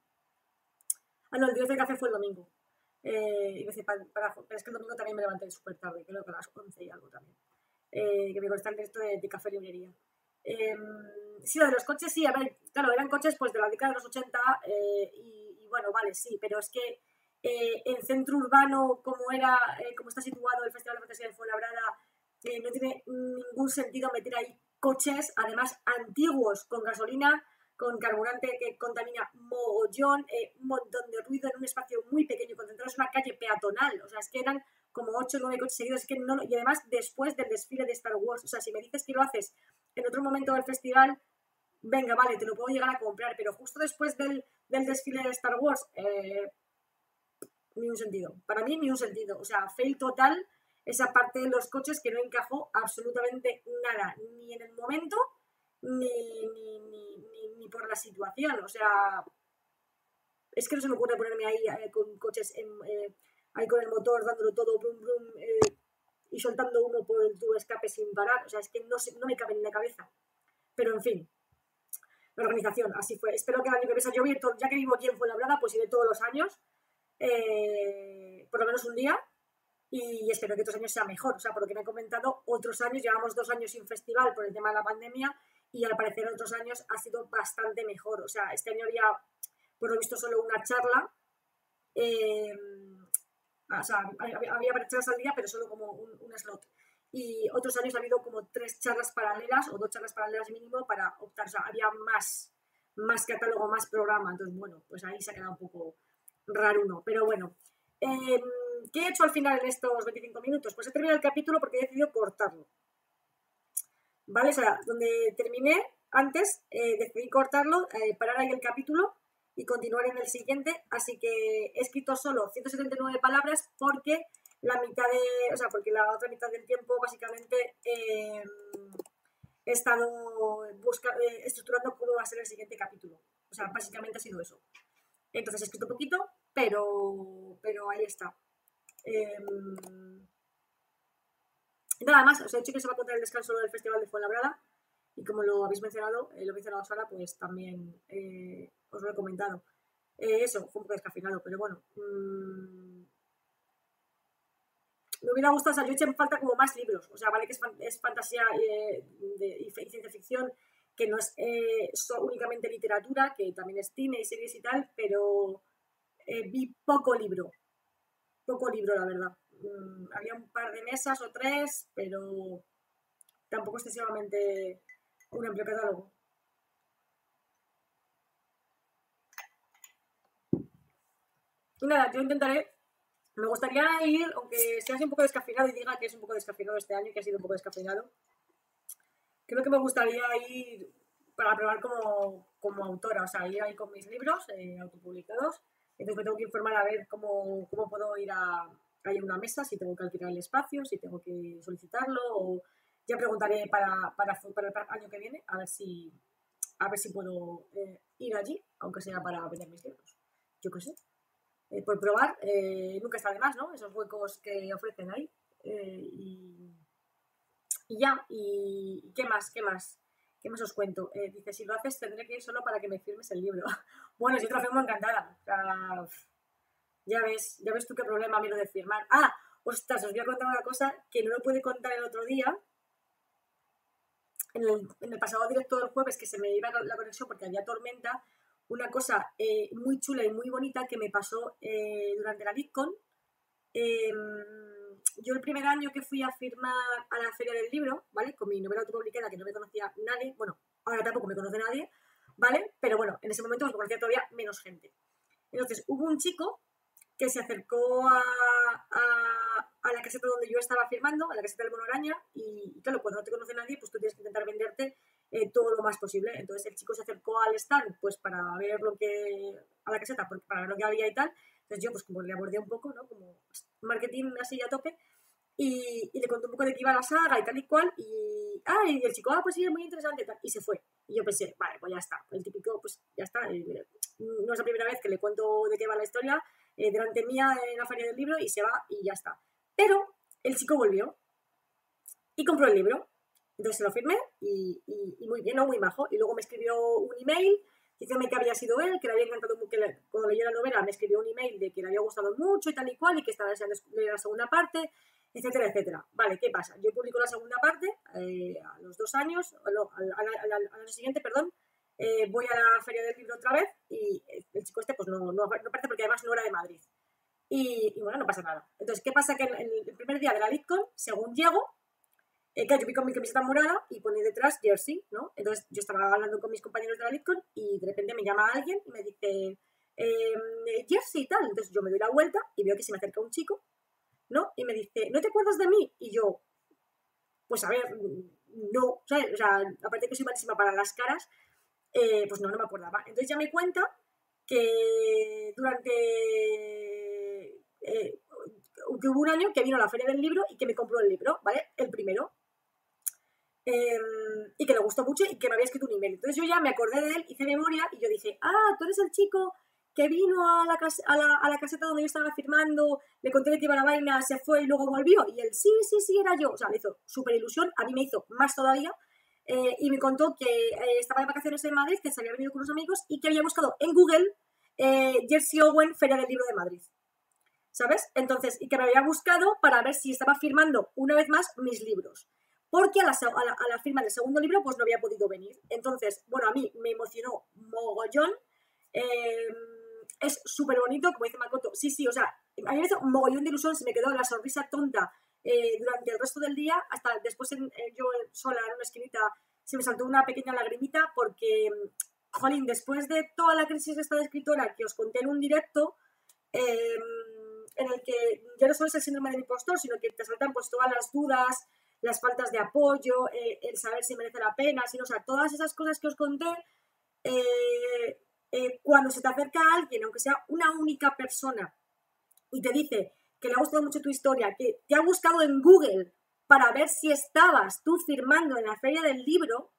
Speaker 1: Ah, no, el directo de café fue el domingo. Eh, y me dice, para, para, pero es que el domingo también me levanté súper tarde, creo que a las once y algo también. Eh, que me consta el directo de, de café librería. Eh, sí, lo de los coches, sí, a ver, claro, eran coches pues de la década de los ochenta eh, y, y, bueno, vale, sí, pero es que eh, en centro urbano, como era, eh, como está situado el Festival de Fantasía de Fuenlabrada, eh, no tiene ningún sentido meter ahí coches, además antiguos, con gasolina, con carburante que contamina mogollón, eh, un montón de ruido en un espacio muy pequeño, concentrados en una calle peatonal, o sea, es que eran como ocho o nueve coches seguidos, es que no, y además después del desfile de Star Wars, o sea, si me dices que lo haces en otro momento del festival, venga, vale, te lo puedo llegar a comprar, pero justo después del, del desfile de Star Wars, eh, ni un sentido, para mí ni un sentido, o sea, fail total esa parte de los coches que no encajó absolutamente nada, ni en el momento, ni, ni, ni, ni, ni por la situación, o sea, es que no se me ocurre ponerme ahí eh, con coches en, eh, ahí con el motor dándolo todo, brum, brum, eh, y soltando humo por el tubo de escape sin parar. O sea, es que no, se, no me cabe ni en la cabeza. Pero en fin, la organización, así fue. Espero que el año que viene, yo voy, ya que vivo aquí en Fuenlabrada, pues iré todos los años, eh, por lo menos un día, y espero que otros años sea mejor. O sea, por lo que me han comentado, otros años, llevamos dos años sin festival por el tema de la pandemia, y al parecer otros años ha sido bastante mejor. O sea, este año había, por lo visto, solo una charla. Eh, o sea, había, había varias charlas al día, pero solo como un, un slot. Y otros años ha habido como tres charlas paralelas o dos charlas paralelas mínimo para optar. O sea, había más, más catálogo, más programa. Entonces, bueno, pues ahí se ha quedado un poco raro uno. Pero bueno, eh, ¿qué he hecho al final en estos veinticinco minutos? Pues he terminado el capítulo porque he decidido cortarlo. ¿Vale? O sea, donde terminé antes, eh, decidí cortarlo, eh, parar ahí el capítulo y continuar en el siguiente, así que he escrito solo ciento setenta y nueve palabras porque la mitad de, o sea, porque la otra mitad del tiempo básicamente eh, he estado busca, eh, estructurando cómo va a ser el siguiente capítulo. O sea, básicamente ha sido eso. Entonces he escrito poquito, pero, pero ahí está. Eh, nada más, os he dicho que se va a contar el descanso del Festival de Fuenlabrada. Y como lo habéis mencionado, eh, lo he mencionado Sara, pues también eh, os lo he comentado. Eh, eso, fue un poco descafeinado, pero bueno. Mmm, me hubiera gustado, o sea, yo he hecho en falta como más libros. O sea, vale que es, fan, es fantasía eh, de, y ciencia ficción, que no es eh, únicamente literatura, que también es cine y series y tal, pero eh, vi poco libro. Poco libro, la verdad. Mm, había un par de mesas o tres, pero tampoco excesivamente un amplio catálogo. Y nada, yo intentaré, me gustaría ir, aunque sea así un poco descafeinado y diga que es un poco descafeinado este año, que ha sido un poco descafeinado, creo que me gustaría ir para probar como, como autora, o sea, ir ahí con mis libros eh, autopublicados. Entonces me tengo que informar a ver cómo, cómo puedo ir a, a ir a una mesa, si tengo que alquilar el espacio, si tengo que solicitarlo, o ya preguntaré para, para, para el año que viene, a ver si, a ver si puedo eh, ir allí, aunque sea para vender mis libros. Yo qué sé. Eh, por probar, eh, nunca está de más, ¿no? Esos huecos que ofrecen ahí. Eh, y, y, ya, y ¿qué más? ¿Qué más? ¿Qué más os cuento? Eh, dice, si lo haces tendré que ir solo para que me firmes el libro. Bueno, si te lo firmo encantada. O sea, ya ves, ya ves tú qué problema a mí lo de firmar. Ah, ostras, os voy a contar una cosa que no lo pude contar el otro día. En el, en el pasado directo del jueves, que se me iba la conexión porque había tormenta, una cosa eh, muy chula y muy bonita que me pasó eh, durante la VidCon. Eh, yo el primer año que fui a firmar a la Feria del Libro, ¿vale? Con mi novela autopublicada, que no me conocía nadie, bueno, ahora tampoco me conoce nadie, ¿vale? Pero bueno, en ese momento pues, conocía todavía menos gente. Entonces, hubo un chico que se acercó a, a, a la caseta donde yo estaba firmando, a la caseta del Mono Araña, y, y claro, cuando no te conoce nadie, pues tú tienes que intentar venderte eh, todo lo más posible. Entonces el chico se acercó al stand, pues para ver lo que, a la caseta, para ver lo que había y tal. Entonces yo, pues como le abordé un poco, ¿no? Como marketing así a tope, y, y le conté un poco de qué iba la saga y tal y cual, y, ah, y el chico, ah, pues sí, es muy interesante y tal, y se fue. Y yo pensé, vale, pues ya está, el típico, pues ya está, eh, no es la primera vez que le cuento de qué va la historia, eh, delante mía en la feria del libro, y se va y ya está. Pero el chico volvió y compró el libro. Entonces se lo firmé y, y, y muy bien, ¿no? Muy majo. Y luego me escribió un email diciéndome que había sido él, que le había encantado, que le, cuando leyó la novela me escribió un email de que le había gustado mucho y tal y cual, y que estaba deseando leer la segunda parte, etcétera, etcétera. Vale, ¿qué pasa? Yo publico la segunda parte eh, a los dos años, no, al, al, al, al año siguiente, perdón, eh, voy a la feria del libro otra vez y el chico este pues no, no, no aparece porque además no era de Madrid. Y, y bueno, no pasa nada. Entonces, ¿qué pasa? Que en, en el primer día de la LitCon, según llego, Eh, claro, yo vi con mi camiseta morada y pone detrás Jersey, ¿no? Entonces yo estaba hablando con mis compañeros de la LitCon y de repente me llama alguien y me dice eh, Jersey y tal. Entonces yo me doy la vuelta y veo que se me acerca un chico, ¿no? Y me dice, ¿no te acuerdas de mí? Y yo, pues a ver, no, ¿sabes? O sea, aparte que soy malísima para las caras, eh, pues no, no me acordaba. Entonces ya me cuenta que durante... Eh, que hubo un año que vino a la feria del libro y que me compró el libro, ¿vale? El primero. Eh, y que le gustó mucho y que me había escrito un email. Entonces yo ya me acordé de él, hice memoria y yo dije, ah, tú eres el chico que vino a la, cas a la, a la caseta donde yo estaba firmando, le conté que iba la vaina, se fue y luego volvió. Y él, sí, sí, sí, era yo. O sea, le hizo súper ilusión, a mí me hizo más todavía. Eh, y me contó que eh, estaba de vacaciones en Madrid, que se había venido con unos amigos y que había buscado en Google eh, Jersey Owen, Feria del Libro de Madrid. ¿Sabes? Entonces, y que me había buscado para ver si estaba firmando una vez más mis libros. Porque a la, a, la, a la firma del segundo libro pues no había podido venir. Entonces, bueno, a mí me emocionó mogollón. Eh, es súper bonito, como dice Makoto. Sí, sí, o sea, a mí me hizo un mogollón de ilusión, se me quedó la sonrisa tonta eh, durante el resto del día, hasta después en, eh, yo sola en una esquinita se me saltó una pequeña lagrimita porque, jolín, después de toda la crisis de esta escritora que os conté en un directo, eh, en el que ya no solo es el síndrome del impostor, sino que te saltan pues todas las dudas, las faltas de apoyo, eh, el saber si merece la pena, sino, o sea, todas esas cosas que os conté, eh, eh, cuando se te acerca a alguien, aunque sea una única persona, y te dice que le ha gustado mucho tu historia, que te ha buscado en Google para ver si estabas tú firmando en la feria del libro,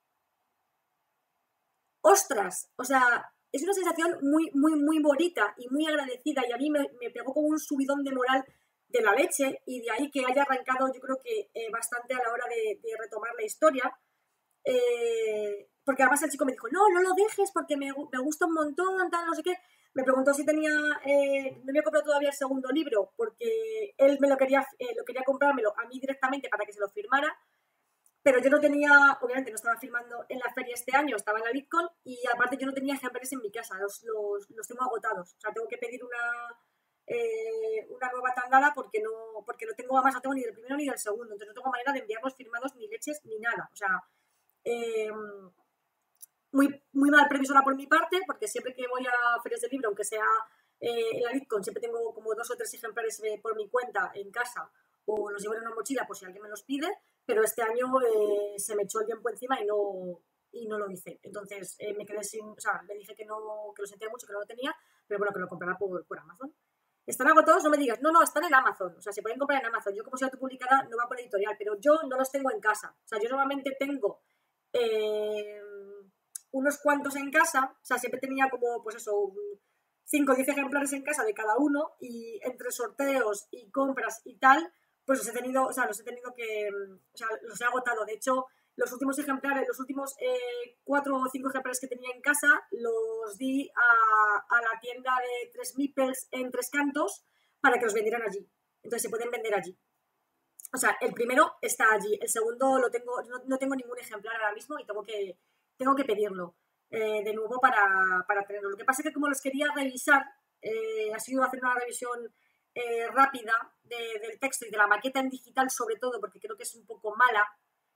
Speaker 1: ostras, o sea, es una sensación muy, muy, muy bonita y muy agradecida, y a mí me, me pegó como un subidón de moral de la leche, y de ahí que haya arrancado yo creo que eh, bastante a la hora de, de retomar la historia, eh, porque además el chico me dijo, no, no lo dejes porque me, me gusta un montón, tal, no sé qué. Me preguntó si tenía, eh, me había comprado todavía el segundo libro, porque él me lo quería, eh, lo quería comprármelo a mí directamente para que se lo firmara, pero yo no tenía, obviamente no estaba firmando en la feria este año, estaba en la LitCon, y aparte yo no tenía ejemplares en mi casa, los, los, los tengo agotados, o sea, tengo que pedir una, eh, una nueva tangada porque no, porque no tengo, además no tengo ni del primero ni del segundo, entonces no tengo manera de enviarlos firmados ni leches ni nada, o sea, eh, muy, muy mal previsora por mi parte, porque siempre que voy a ferias de libro, aunque sea eh, en la LitCon, siempre tengo como dos o tres ejemplares eh, por mi cuenta en casa, o los llevo en una mochila por si alguien me los pide, pero este año eh, se me echó el tiempo encima y no, y no lo hice. Entonces eh, me quedé sin, o sea, le dije que no, que lo sentía mucho, que no lo tenía, pero bueno, que lo comprara por, por Amazon. ¿Están agotados? No me digas, no, no, están en Amazon, o sea, se pueden comprar en Amazon. Yo como soy autopublicada no va por editorial, pero yo no los tengo en casa. O sea, yo normalmente tengo eh, unos cuantos en casa, o sea, siempre tenía como, pues eso, cinco o diez ejemplares en casa de cada uno, y entre sorteos y compras y tal, pues los he tenido, o sea, los he tenido que, o sea, los he agotado. De hecho, los últimos ejemplares, los últimos eh, cuatro o cinco ejemplares que tenía en casa, los di a, a la tienda de Tres Meeples en Tres Cantos para que los vendieran allí. Entonces se pueden vender allí. O sea, el primero está allí, el segundo lo tengo, no, no tengo ningún ejemplar ahora mismo y tengo que, tengo que pedirlo eh, de nuevo para, para tenerlo. Lo que pasa es que como los quería revisar, eh, ha sido hacer una revisión eh, rápida de, del texto y de la maqueta en digital sobre todo, porque creo que es un poco mala,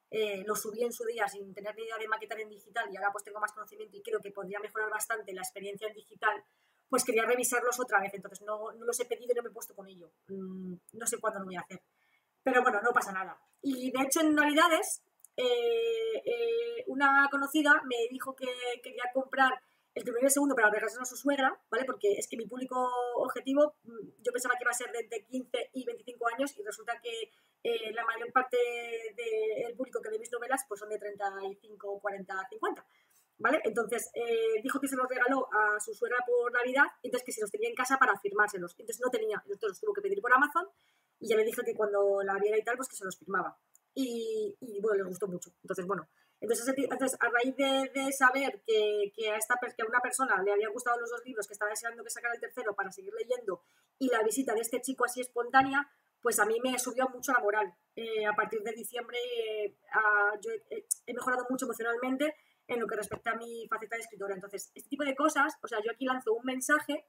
Speaker 1: eh, lo subí en su día sin tener ni idea de maquetar en digital y ahora pues tengo más conocimiento y creo que podría mejorar bastante la experiencia en digital, pues quería revisarlos otra vez, entonces no, no los he pedido y no me he puesto con ello. Mm, no sé cuándo lo voy a hacer. Pero bueno, no pasa nada. Y de hecho en Navidades eh, eh, una conocida me dijo que quería comprar el primero y el segundo para regalárselo a su suegra, ¿vale? Porque es que mi público objetivo, yo pensaba que iba a ser de entre quince y veinticinco años y resulta que eh, la mayor parte del público que lee mis novelas pues son de treinta y cinco, cuarenta, cincuenta. ¿Vale? Entonces, eh, dijo que se los regaló a su suegra por Navidad, entonces que si los tenía en casa para firmárselos. Entonces no tenía, entonces los tuvo que pedir por Amazon y ya le dije que cuando la viera y tal, pues que se los firmaba. Y, y bueno, les gustó mucho. Entonces, bueno, entonces, entonces a raíz de, de saber que, que, a esta, que a una persona le habían gustado los dos libros, que estaba deseando que sacara el tercero para seguir leyendo, y la visita de este chico así espontánea, pues a mí me subió mucho la moral. Eh, a partir de diciembre eh, a, yo he, he mejorado mucho emocionalmente en lo que respecta a mi faceta de escritora. Entonces, este tipo de cosas, o sea, yo aquí lanzo un mensaje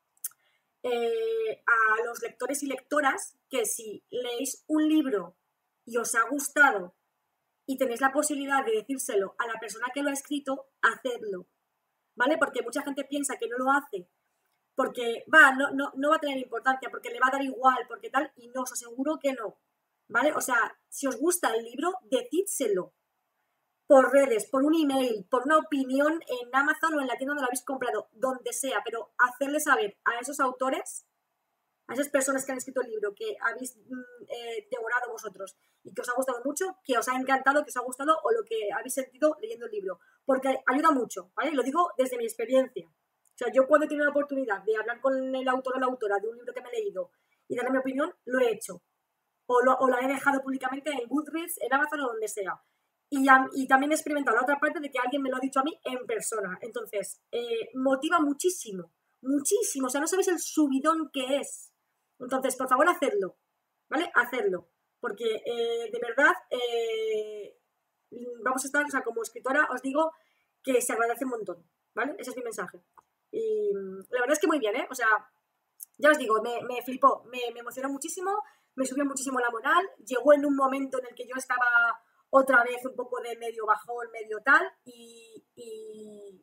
Speaker 1: eh, a los lectores y lectoras que si leéis un libro y os ha gustado y tenéis la posibilidad de decírselo a la persona que lo ha escrito, hacedlo, ¿vale? Porque mucha gente piensa que no lo hace porque va, no, no, no va a tener importancia, porque le va a dar igual, porque tal, y no, os aseguro que no, ¿vale? O sea, si os gusta el libro, decídselo por redes, por un email, por una opinión en Amazon o en la tienda donde lo habéis comprado, donde sea, pero hacerle saber a esos autores, a esas personas que han escrito el libro, que habéis eh, devorado vosotros y que os ha gustado mucho, que os ha encantado, que os ha gustado o lo que habéis sentido leyendo el libro, porque ayuda mucho, ¿vale? Lo digo desde mi experiencia. O sea, yo cuando he tenido la oportunidad de hablar con el autor o la autora de un libro que me he leído y darle mi opinión, lo he hecho. O lo, o lo he dejado públicamente en Goodreads, en Amazon o donde sea. Y, y también he experimentado la otra parte de que alguien me lo ha dicho a mí en persona. Entonces, eh, motiva muchísimo, muchísimo. O sea, no sabéis el subidón que es. Entonces, por favor, hacedlo, ¿vale? Hacedlo. Porque, eh, de verdad, eh, vamos a estar, o sea, como escritora, os digo que se agradece un montón, ¿vale? Ese es mi mensaje. Y la verdad es que muy bien, ¿eh? O sea, ya os digo, me, me flipó, me, me emocionó muchísimo, me subió muchísimo la moral, llegó en un momento en el que yo estaba otra vez un poco de medio bajón, medio tal, y, y,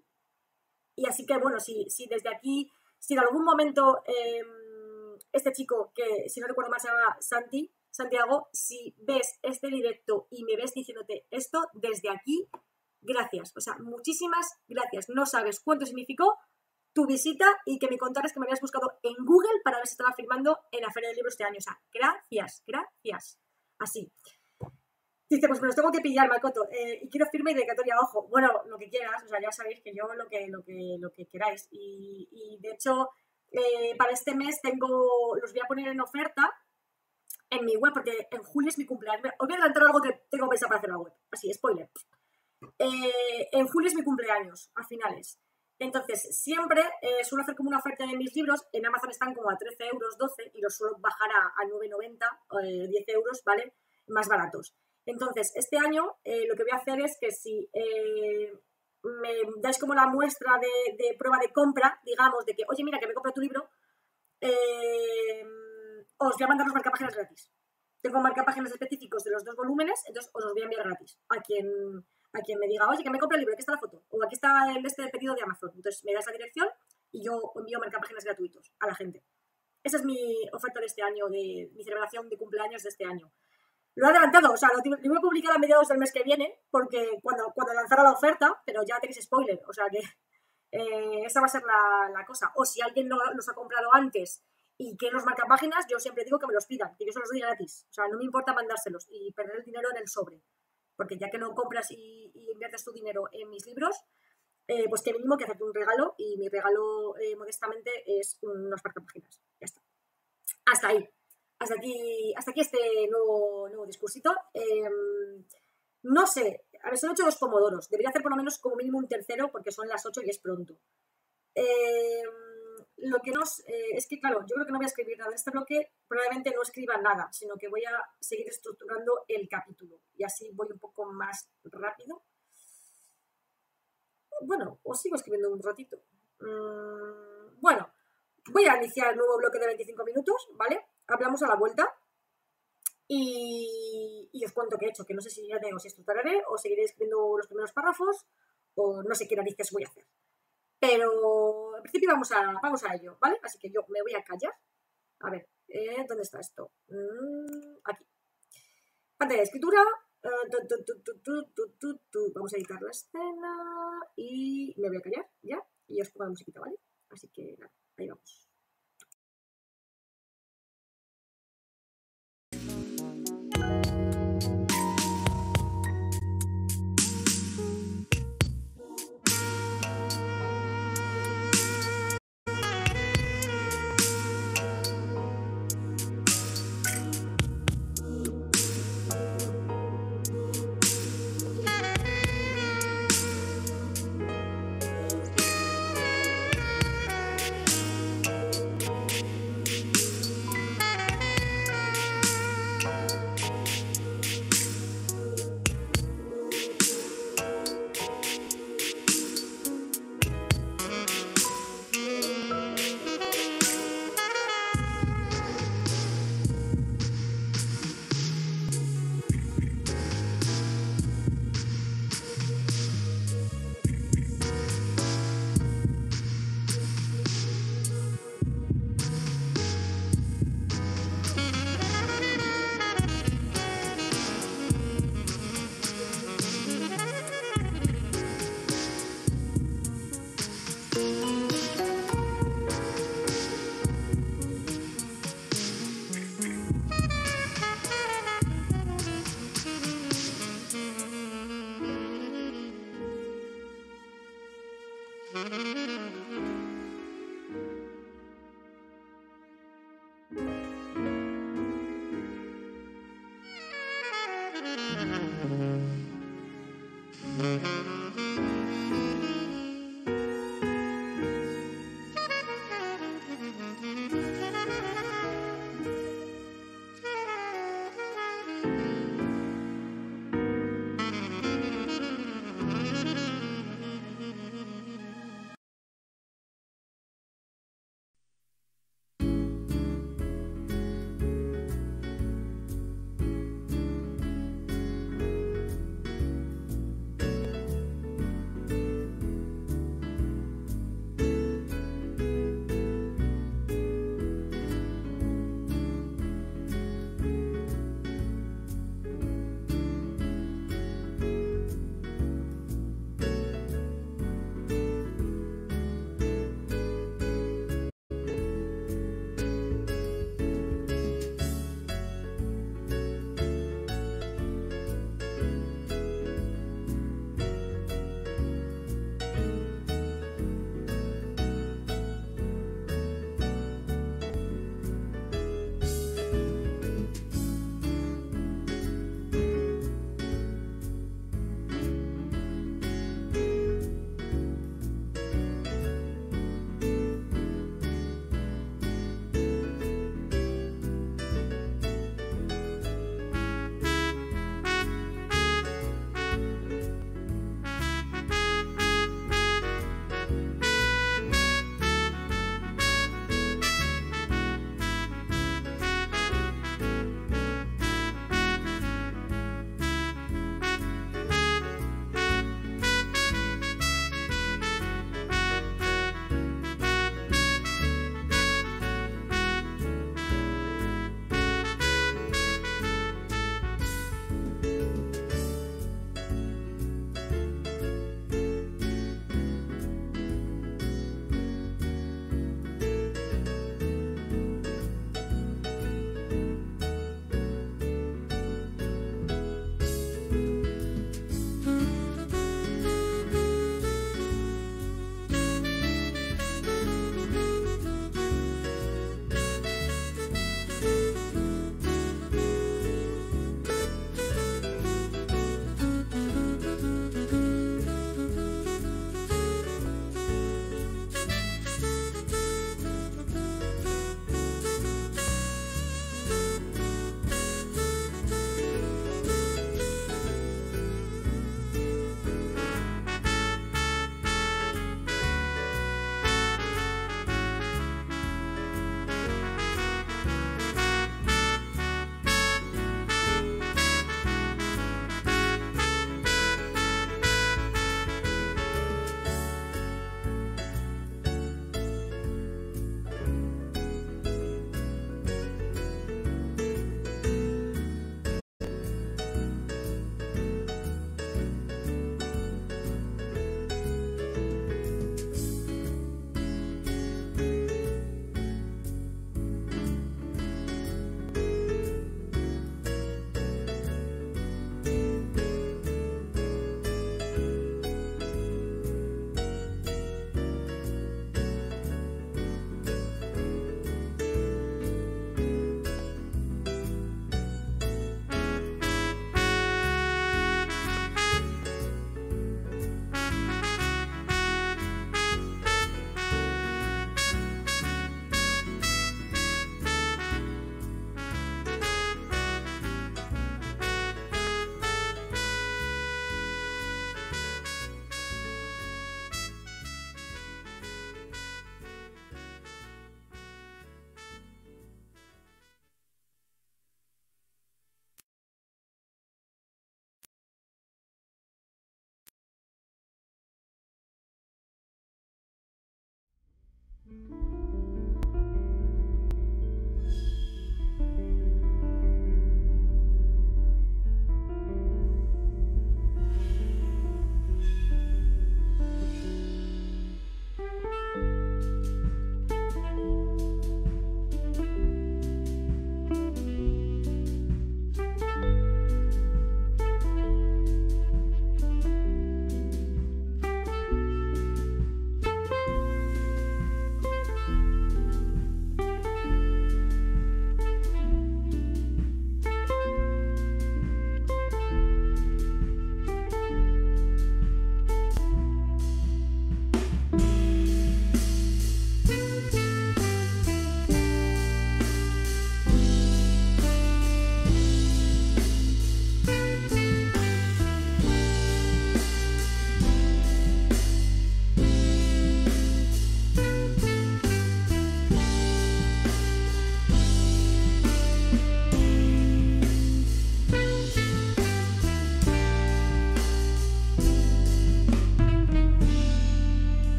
Speaker 1: y así que, bueno, si, si desde aquí, si en algún momento eh, este chico, que si no recuerdo mal se llama Santi, Santiago, si ves este directo y me ves diciéndote esto, desde aquí, gracias, o sea, muchísimas gracias, no sabes cuánto significó tu visita y que me contaras que me habías buscado en Google para ver si estaba firmando en la Feria del Libro este año. O sea, gracias, gracias. Así. Dice, pues me los tengo que pillar, Makoto. Eh, y quiero firme y dedicatoria, ojo. Bueno, lo que quieras. O sea, ya sabéis que yo lo que, lo que, lo que queráis. Y, y de hecho, eh, para este mes tengo, los voy a poner en oferta en mi web, porque en julio es mi cumpleaños. Os voy a adelantar algo que tengo pensado para hacer la web. Así, spoiler. Eh, en julio es mi cumpleaños, a finales. Entonces, siempre eh, suelo hacer como una oferta de mis libros. En Amazon están como a trece euros, doce, y los suelo bajar a, a nueve noventa, eh, diez euros, ¿vale? Más baratos. Entonces, este año eh, lo que voy a hacer es que si eh, me dais como la muestra de, de prueba de compra, digamos, de que, oye, mira, que me compro tu libro, eh, os voy a mandar los marcapáginas gratis. Tengo marcapáginas específicos de los dos volúmenes, entonces os los voy a enviar gratis a quien... a quien me diga, oye, que me compre el libro, aquí está la foto, o aquí está el este pedido de Amazon. Entonces me das la dirección y yo envío marcapáginas gratuitos a la gente. Esa es mi oferta de este año, de mi celebración de cumpleaños de este año. Lo he adelantado, o sea, lo, lo voy a publicar a mediados del mes que viene, porque cuando, cuando lanzara la oferta, pero ya tenéis spoiler, o sea que eh, esa va a ser la, la cosa. O si alguien no, los ha comprado antes y quiere los marcapáginas, yo siempre digo que me los pidan, que yo se los doy gratis. O sea, no me importa mandárselos y perder el dinero en el sobre. Porque ya que no compras y, y inviertes tu dinero en mis libros, eh, pues que mínimo que hacerte un regalo, y mi regalo eh, modestamente es unas marcapáginas. Ya está. Hasta ahí. Hasta aquí, hasta aquí este nuevo, nuevo discursito. Eh, no sé, a ver, son ocho los pomodoros. Debería hacer por lo menos como mínimo un tercero, porque son las ocho y es pronto. Eh, lo que nos eh, es que, claro, yo creo que no voy a escribir nada en este bloque, probablemente no escriba nada, sino que voy a seguir estructurando el capítulo y así voy un poco más rápido. Bueno, os sigo escribiendo un ratito. Mm, bueno, voy a iniciar el nuevo bloque de veinticinco minutos, ¿vale? Hablamos a la vuelta. y, y os cuento qué he hecho, que no sé si ya tengo, si estructuraré o seguiré escribiendo los primeros párrafos o no sé qué narices voy a hacer. Pero en principio vamos a, vamos a ello, ¿vale? Así que yo me voy a callar. A ver, eh, ¿dónde está esto? Mm, aquí. Pantalla de escritura. Uh, tu, tu, tu, tu, tu, tu, tu. Vamos a editar la escena y me voy a callar ya y os pongo la musiquita, ¿vale? Así que nada, ahí vamos.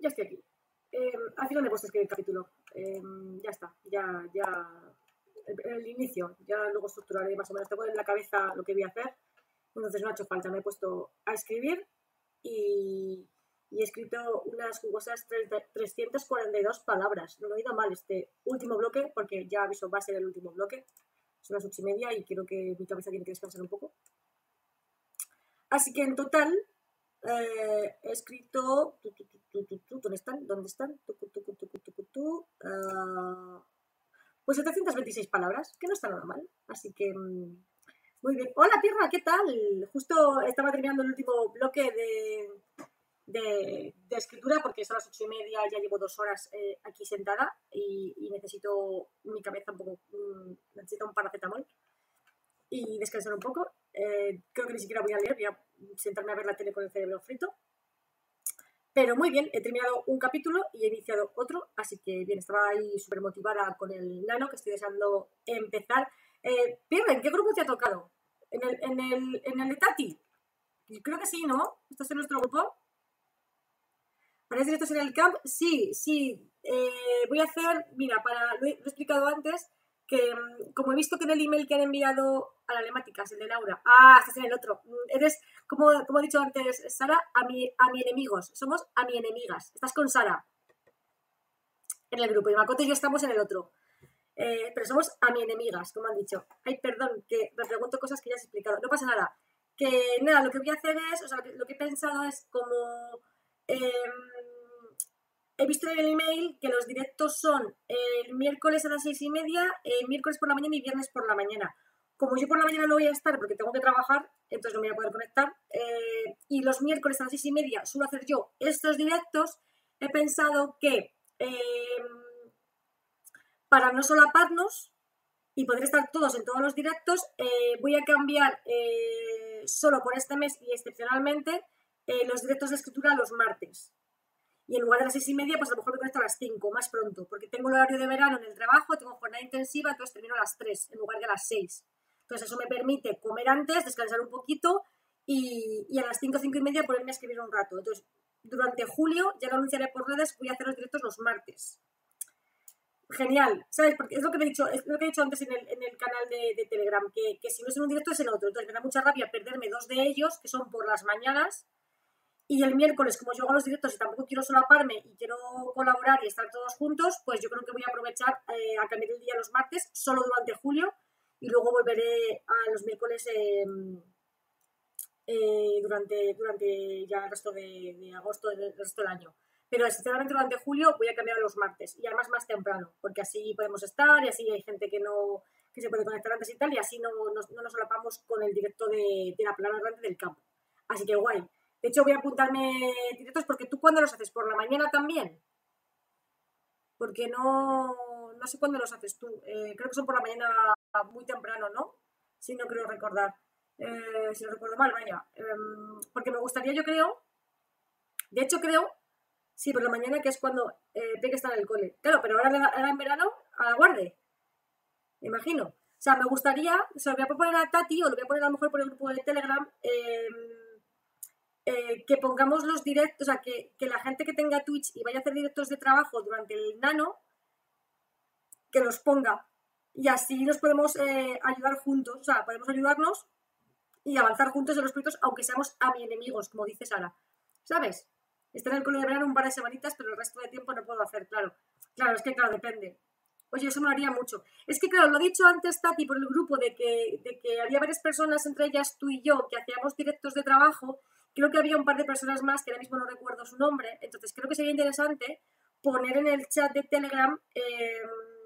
Speaker 1: ya estoy aquí. Eh, al final me he puesto a escribir el capítulo. Eh, ya está, ya, ya. El, el inicio, ya luego estructuraré más o menos. Tengo en la cabeza lo que voy a hacer, entonces no ha hecho falta. Me he puesto a escribir y, y he escrito unas jugosas trescientas cuarenta y dos palabras. No lo he ido mal este último bloque, porque ya aviso, va a ser el último bloque. Son las ocho y media y creo que mi cabeza tiene que descansar un poco. Así que en total eh, he escrito... Tu, tu, tu, tu, tu, ¿Dónde están? ¿Dónde están? Tu, tu, tu, tu, tu, tu, tu, uh, pues setecientas veintiséis palabras, que no está nada mal. Así que... Um, muy bien. Hola, Pirra, ¿qué tal? Justo estaba terminando el último bloque de, de, de escritura porque son las ocho y media, ya llevo dos horas eh, aquí sentada y, y necesito mi cabeza un poco... Um, necesito un paracetamol y descansar un poco. Eh, creo que ni siquiera voy a leer, voy a sentarme a ver la tele con el cerebro frito. Pero muy bien, he terminado un capítulo y he iniciado otro, así que bien, estaba ahí súper motivada con el nano, que estoy deseando empezar. Eh, Pirra, ¿en qué grupo te ha tocado? ¿En el, en el, en el de Tati? Creo que sí, ¿no? ¿Estás en nuestro grupo? ¿Para directos en el camp? Sí, sí. Eh, voy a hacer, mira, para lo he, lo he explicado antes, que como he visto que en el email que han enviado a la Lemáticas, el de Laura, ah, estás en el otro, eres, como, como he dicho antes, Sara, a mi, a mi enemigos, somos a mi enemigas, estás con Sara en el grupo y Makoto y yo estamos en el otro, eh, pero somos a mi enemigas, como han dicho. Ay, perdón, que me pregunto cosas que ya has explicado, no pasa nada, que nada, lo que voy a hacer es, o sea, lo que, lo que he pensado es como... Eh, he visto en el email que los directos son el miércoles a las seis y media, el miércoles por la mañana y viernes por la mañana. Como yo por la mañana no voy a estar porque tengo que trabajar, entonces no me voy a poder conectar. Eh, y los miércoles a las seis y media suelo hacer yo estos directos. He pensado que eh, para no solaparnos y poder estar todos en todos los directos, eh, voy a cambiar eh, solo por este mes y excepcionalmente eh, los directos de escritura los martes. Y en lugar de las seis y media, pues a lo mejor me conecto a las cinco, más pronto, porque tengo el horario de verano en el trabajo, tengo jornada intensiva, entonces termino a las tres en lugar de a las seis. Entonces eso me permite comer antes, descansar un poquito y, y a las cinco, cinco y media ponerme a escribir un rato. Entonces, durante julio, ya lo anunciaré por redes, voy a hacer los directos los martes. Genial, ¿sabes? Porque es lo que he dicho, es lo que he dicho antes en el, en el canal de, de Telegram, que, que si no es en un directo es en otro. Entonces me da mucha rabia perderme dos de ellos, que son por las mañanas. Y el miércoles, como yo hago los directos y tampoco quiero solaparme y quiero colaborar y estar todos juntos, pues yo creo que voy a aprovechar eh, a cambiar el día los martes, solo durante julio, y luego volveré a los miércoles eh, eh, durante, durante ya el resto de, de agosto, el resto del año. Pero sinceramente durante julio voy a cambiar a los martes, y además más temprano, porque así podemos estar y así hay gente que no que se puede conectar antes y tal, y así no, no, no nos solapamos con el directo de, de la plana grande del campo. Así que guay. De hecho, voy a apuntarme directos porque tú, ¿cuándo los haces? ¿Por la mañana también? Porque no, no sé cuándo los haces tú. Eh, creo que son por la mañana muy temprano, ¿no? Si no creo recordar. Eh, si no recuerdo mal, vaya. Eh, porque me gustaría, yo creo... De hecho, creo... Sí, por la mañana, que es cuando eh, Peque está en el cole. Claro, pero ahora, ahora en verano, a la guardia. Me imagino. O sea, me gustaría... O sea, lo voy a proponer a Tati o lo voy a poner a lo mejor por el grupo de Telegram... Eh, Eh, que pongamos los directos, o sea, que, que la gente que tenga Twitch y vaya a hacer directos de trabajo durante el nano, que los ponga. Y así nos podemos eh, ayudar juntos, o sea, podemos ayudarnos y avanzar juntos en los proyectos, aunque seamos a mi enemigos, como dice Sara. ¿Sabes? Estar en el cole de verano un par de semanitas, pero el resto de tiempo no puedo hacer, claro. Claro, es que claro, depende. Oye, eso me lo haría mucho. Es que, claro, lo he dicho antes, Tati, por el grupo, de que, de que había varias personas, entre ellas tú y yo, que hacíamos directos de trabajo. Creo que había un par de personas más, que ahora mismo no recuerdo su nombre. Entonces, creo que sería interesante poner en el chat de Telegram eh,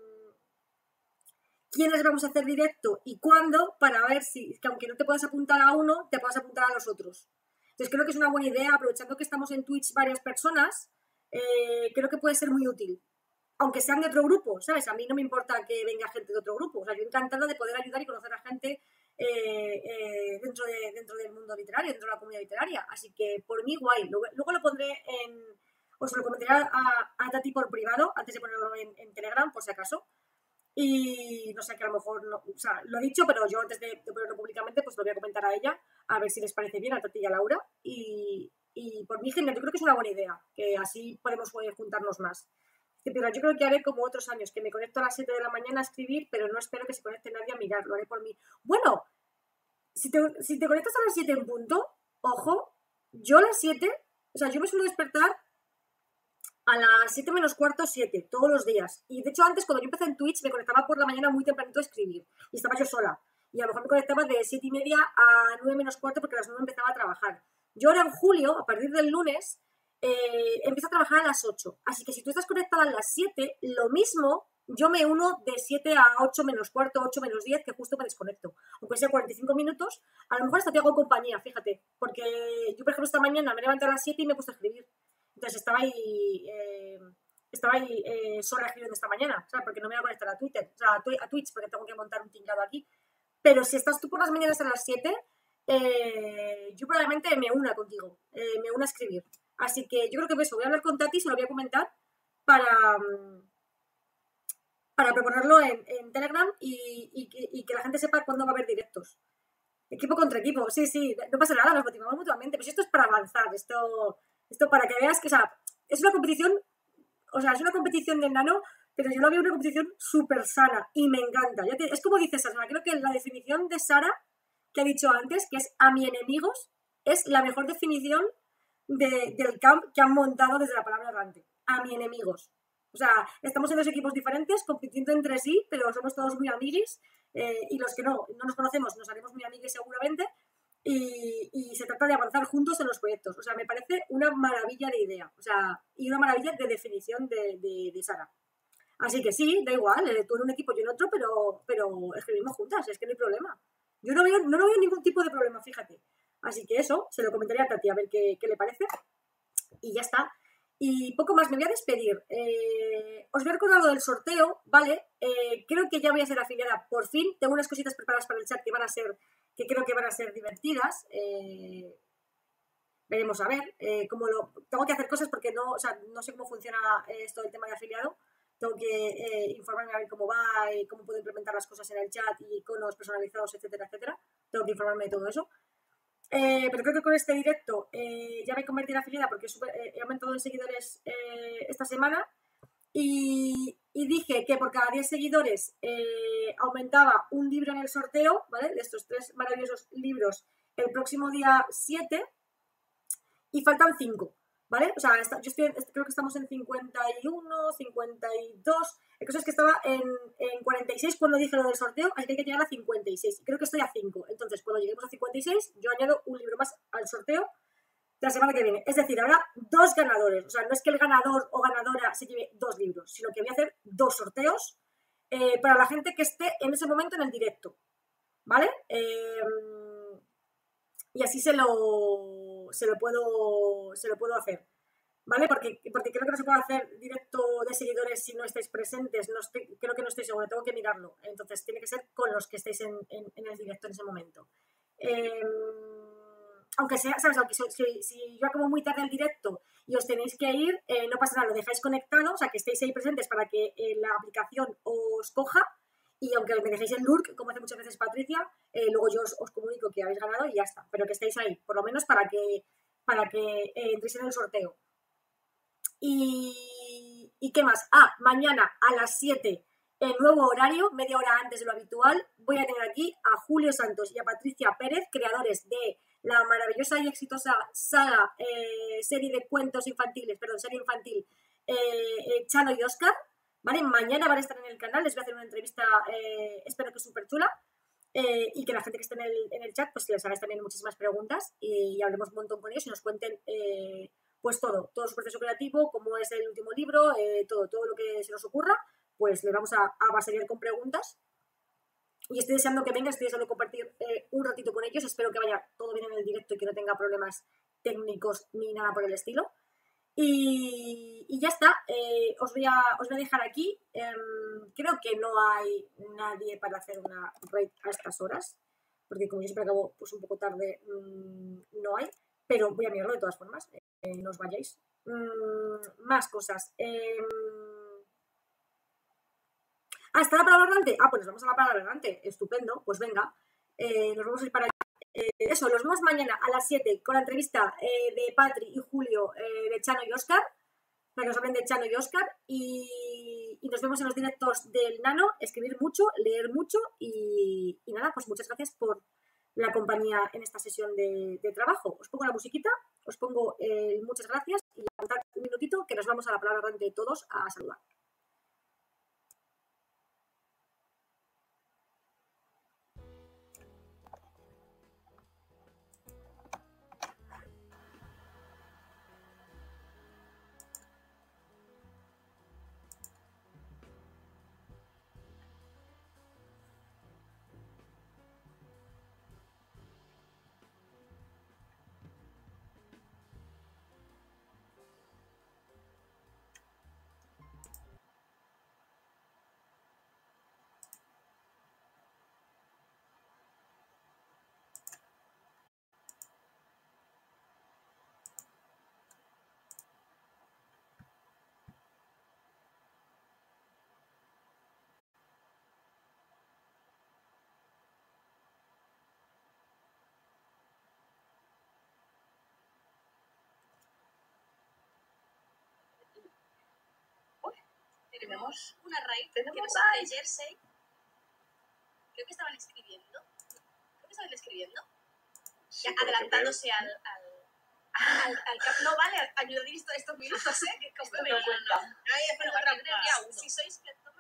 Speaker 1: quiénes vamos a hacer directo y cuándo, para ver si, que aunque no te puedas apuntar a uno, te puedas apuntar a los otros. Entonces, creo que es una buena idea, aprovechando que estamos en Twitch varias personas, eh, creo que puede ser muy útil. Aunque sean de otro grupo, ¿sabes? A mí no me importa que venga gente de otro grupo. O sea, yo encantada de poder ayudar y conocer a gente eh, eh, dentro, de, dentro del mundo literario, dentro de la comunidad literaria. Así que por mí, guay. Luego, luego lo pondré en... O se lo comentaré a, a Tati por privado, antes de ponerlo en, en Telegram, por si acaso. Y no sé, que a lo mejor, no, o sea, lo he dicho, pero yo antes de, de ponerlo públicamente, pues lo voy a comentar a ella, a ver si les parece bien, a Tati y a Laura. Y, y por mí genial, yo creo que es una buena idea, que así podemos poder juntarnos más. Pero yo creo que haré como otros años, que me conecto a las siete de la mañana a escribir, pero no espero que se conecte nadie a mirar, lo haré por mí. Bueno, si te, si te conectas a las siete en punto, ojo, yo a las siete, o sea, yo me suelo despertar a las siete menos cuarto, siete, todos los días. Y de hecho antes, cuando yo empecé en Twitch, me conectaba por la mañana muy tempranito a escribir. Y estaba yo sola. Y a lo mejor me conectaba de siete y media a nueve menos cuarto porque a las nueve empezaba a trabajar. Yo ahora en julio, a partir del lunes, eh, empiezo a trabajar a las ocho. Así que si tú estás conectada a las siete, lo mismo, yo me uno de siete a ocho menos cuarto, ocho menos diez, que justo me desconecto. Aunque sea cuarenta y cinco minutos, a lo mejor hasta te hago compañía, fíjate. Porque yo, por ejemplo, esta mañana me levanté a las siete y me he puesto a escribir. Entonces estaba ahí, eh, estaba ahí eh, sola escribiendo esta mañana, ¿sabes? Porque no me voy a conectar a Twitter, o sea, a, a Twitch, porque tengo que montar un tinglado aquí. Pero si estás tú por las mañanas a las siete, eh, yo probablemente me una contigo, eh, me una a escribir. Así que yo creo que eso, voy a hablar con Tati, se lo voy a comentar para, para proponerlo en, en Telegram y, y, que, y que la gente sepa cuándo va a haber directos. Equipo contra equipo, sí, sí, no pasa nada, nos motivamos mutuamente, pero si esto es para avanzar, esto... Esto para que veas que, o sea, es una competición, o sea, es una competición de nano, pero yo lo veo una competición súper sana y me encanta. Ya te, es como dice Sara, creo que la definición de Sara, que ha dicho antes, que es a mi enemigos, es la mejor definición de, del camp que han montado desde la palabra errante. A mi enemigos. O sea, estamos en dos equipos diferentes, compitiendo entre sí, pero somos todos muy amiguis, eh, y los que no, no nos conocemos, nos haremos muy amiguis seguramente. Y, y se trata de avanzar juntos en los proyectos. O sea, me parece una maravilla de idea. O sea, y una maravilla de definición de, de, de Sara. Así que sí, da igual, eh, tú en un equipo y en otro, pero, pero escribimos juntas, es que no hay problema. Yo no veo, no, no veo ningún tipo de problema, fíjate. Así que eso, se lo comentaría a Tati a ver qué, qué le parece. Y ya está. Y poco más, me voy a despedir. Eh, os voy a recordar lo del sorteo, ¿vale? Eh, creo que ya voy a ser afiliada por fin. Tengo unas cositas preparadas para el chat que van a ser, que creo que van a ser divertidas. Eh, veremos a ver. Eh, cómo lo, tengo que hacer cosas porque no, o sea, no sé cómo funciona esto del tema de afiliado. Tengo que eh, informarme a ver cómo va y cómo puedo implementar las cosas en el chat y iconos personalizados, etcétera, etcétera. Tengo que informarme de todo eso. Eh, pero creo que con este directo eh, ya me convertí en afiliada porque super, eh, he aumentado en seguidores eh, esta semana y, y dije que por cada diez seguidores eh, aumentaba un libro en el sorteo, ¿vale? De estos tres maravillosos libros el próximo día siete y faltan cinco, ¿vale? O sea, está, yo estoy, creo que estamos en cincuenta y uno, cincuenta y dos. El caso es que estaba en, en cuarenta y seis cuando dije lo del sorteo, así que hay que llegar a cincuenta y seis. Creo que estoy a cinco. Entonces, cuando lleguemos a cincuenta y seis, yo añado un libro más al sorteo la semana que viene. Es decir, habrá dos ganadores. O sea, no es que el ganador o ganadora se lleve dos libros, sino que voy a hacer dos sorteos eh, para la gente que esté en ese momento en el directo, ¿vale? Eh, y así se lo, se lo puedo, se lo puedo hacer. ¿Vale? Porque, porque creo que no se puede hacer directo de seguidores si no estáis presentes. No estoy, creo que no estoy segura, tengo que mirarlo. Entonces tiene que ser con los que estéis en, en, en el directo en ese momento. Eh, aunque sea, ¿sabes? Aunque si, si, si yo acabo muy tarde el directo y os tenéis que ir, eh, no pasa nada, lo dejáis conectado, o sea, que estéis ahí presentes para que eh, la aplicación os coja. Y aunque me dejéis el lurk, como hace muchas veces Patricia, eh, luego yo os, os comunico que habéis ganado y ya está. Pero que estéis ahí, por lo menos para que, para que eh, entréis en el sorteo. Y, ¿y qué más? Ah, mañana a las siete, el nuevo horario, media hora antes de lo habitual, voy a tener aquí a Julio Santos y a Patricia Pérez, creadores de la maravillosa y exitosa saga, eh, serie de cuentos infantiles, perdón, serie infantil, eh, eh, Chano y Oscar, ¿vale? Mañana van a estar en el canal, les voy a hacer una entrevista, eh, espero que súper chula, eh, y que la gente que esté en el, en el chat, pues les hagáis también muchísimas preguntas y, y hablemos un montón con ellos y nos cuenten... Eh, pues todo, todo su proceso creativo, cómo es el último libro, eh, todo, todo lo que se nos ocurra, pues le vamos a, a basear con preguntas. Y estoy deseando que venga, estoy deseando compartir eh, un ratito con ellos, espero que vaya todo bien en el directo y que no tenga problemas técnicos ni nada por el estilo. Y, y ya está, eh, os, voy a, os voy a dejar aquí. Eh, creo que no hay nadie para hacer una raid a estas horas, porque como yo siempre acabo pues, un poco tarde, mmm, no hay, pero voy a mirarlo de todas formas. Eh, no os vayáis. Mm, más cosas. Eh... Ah, ¿está la palabra errante? Ah, pues nos vamos a la palabra errante. Estupendo. Pues venga. Eh, nos vamos a ir para allá. Eh, eso, los vemos mañana a las siete con la entrevista eh, de Patri y Julio eh, de Chano y Óscar, para que nos hablen de Chano y Óscar, y, y nos vemos en los directos del Nano, escribir mucho, leer mucho, y, y nada, pues muchas gracias por la compañía en esta sesión de, de trabajo. Os pongo la musiquita, os pongo el muchas gracias, y aguantad un minutito que nos vamos a la palabra grande de todos a saludar.
Speaker 2: Tenemos una raíz que nos hace Jersey. Creo que estaban escribiendo. Creo que estaban escribiendo.
Speaker 3: Sí,
Speaker 2: ya
Speaker 3: por
Speaker 2: adelantándose al, al, al, al cap- No vale, ayudar estos minutos, ¿eh? Que esto me
Speaker 3: No cuenta.
Speaker 2: Ay, pero
Speaker 3: Bueno,
Speaker 2: otra-
Speaker 3: día uno.
Speaker 2: si sois lectores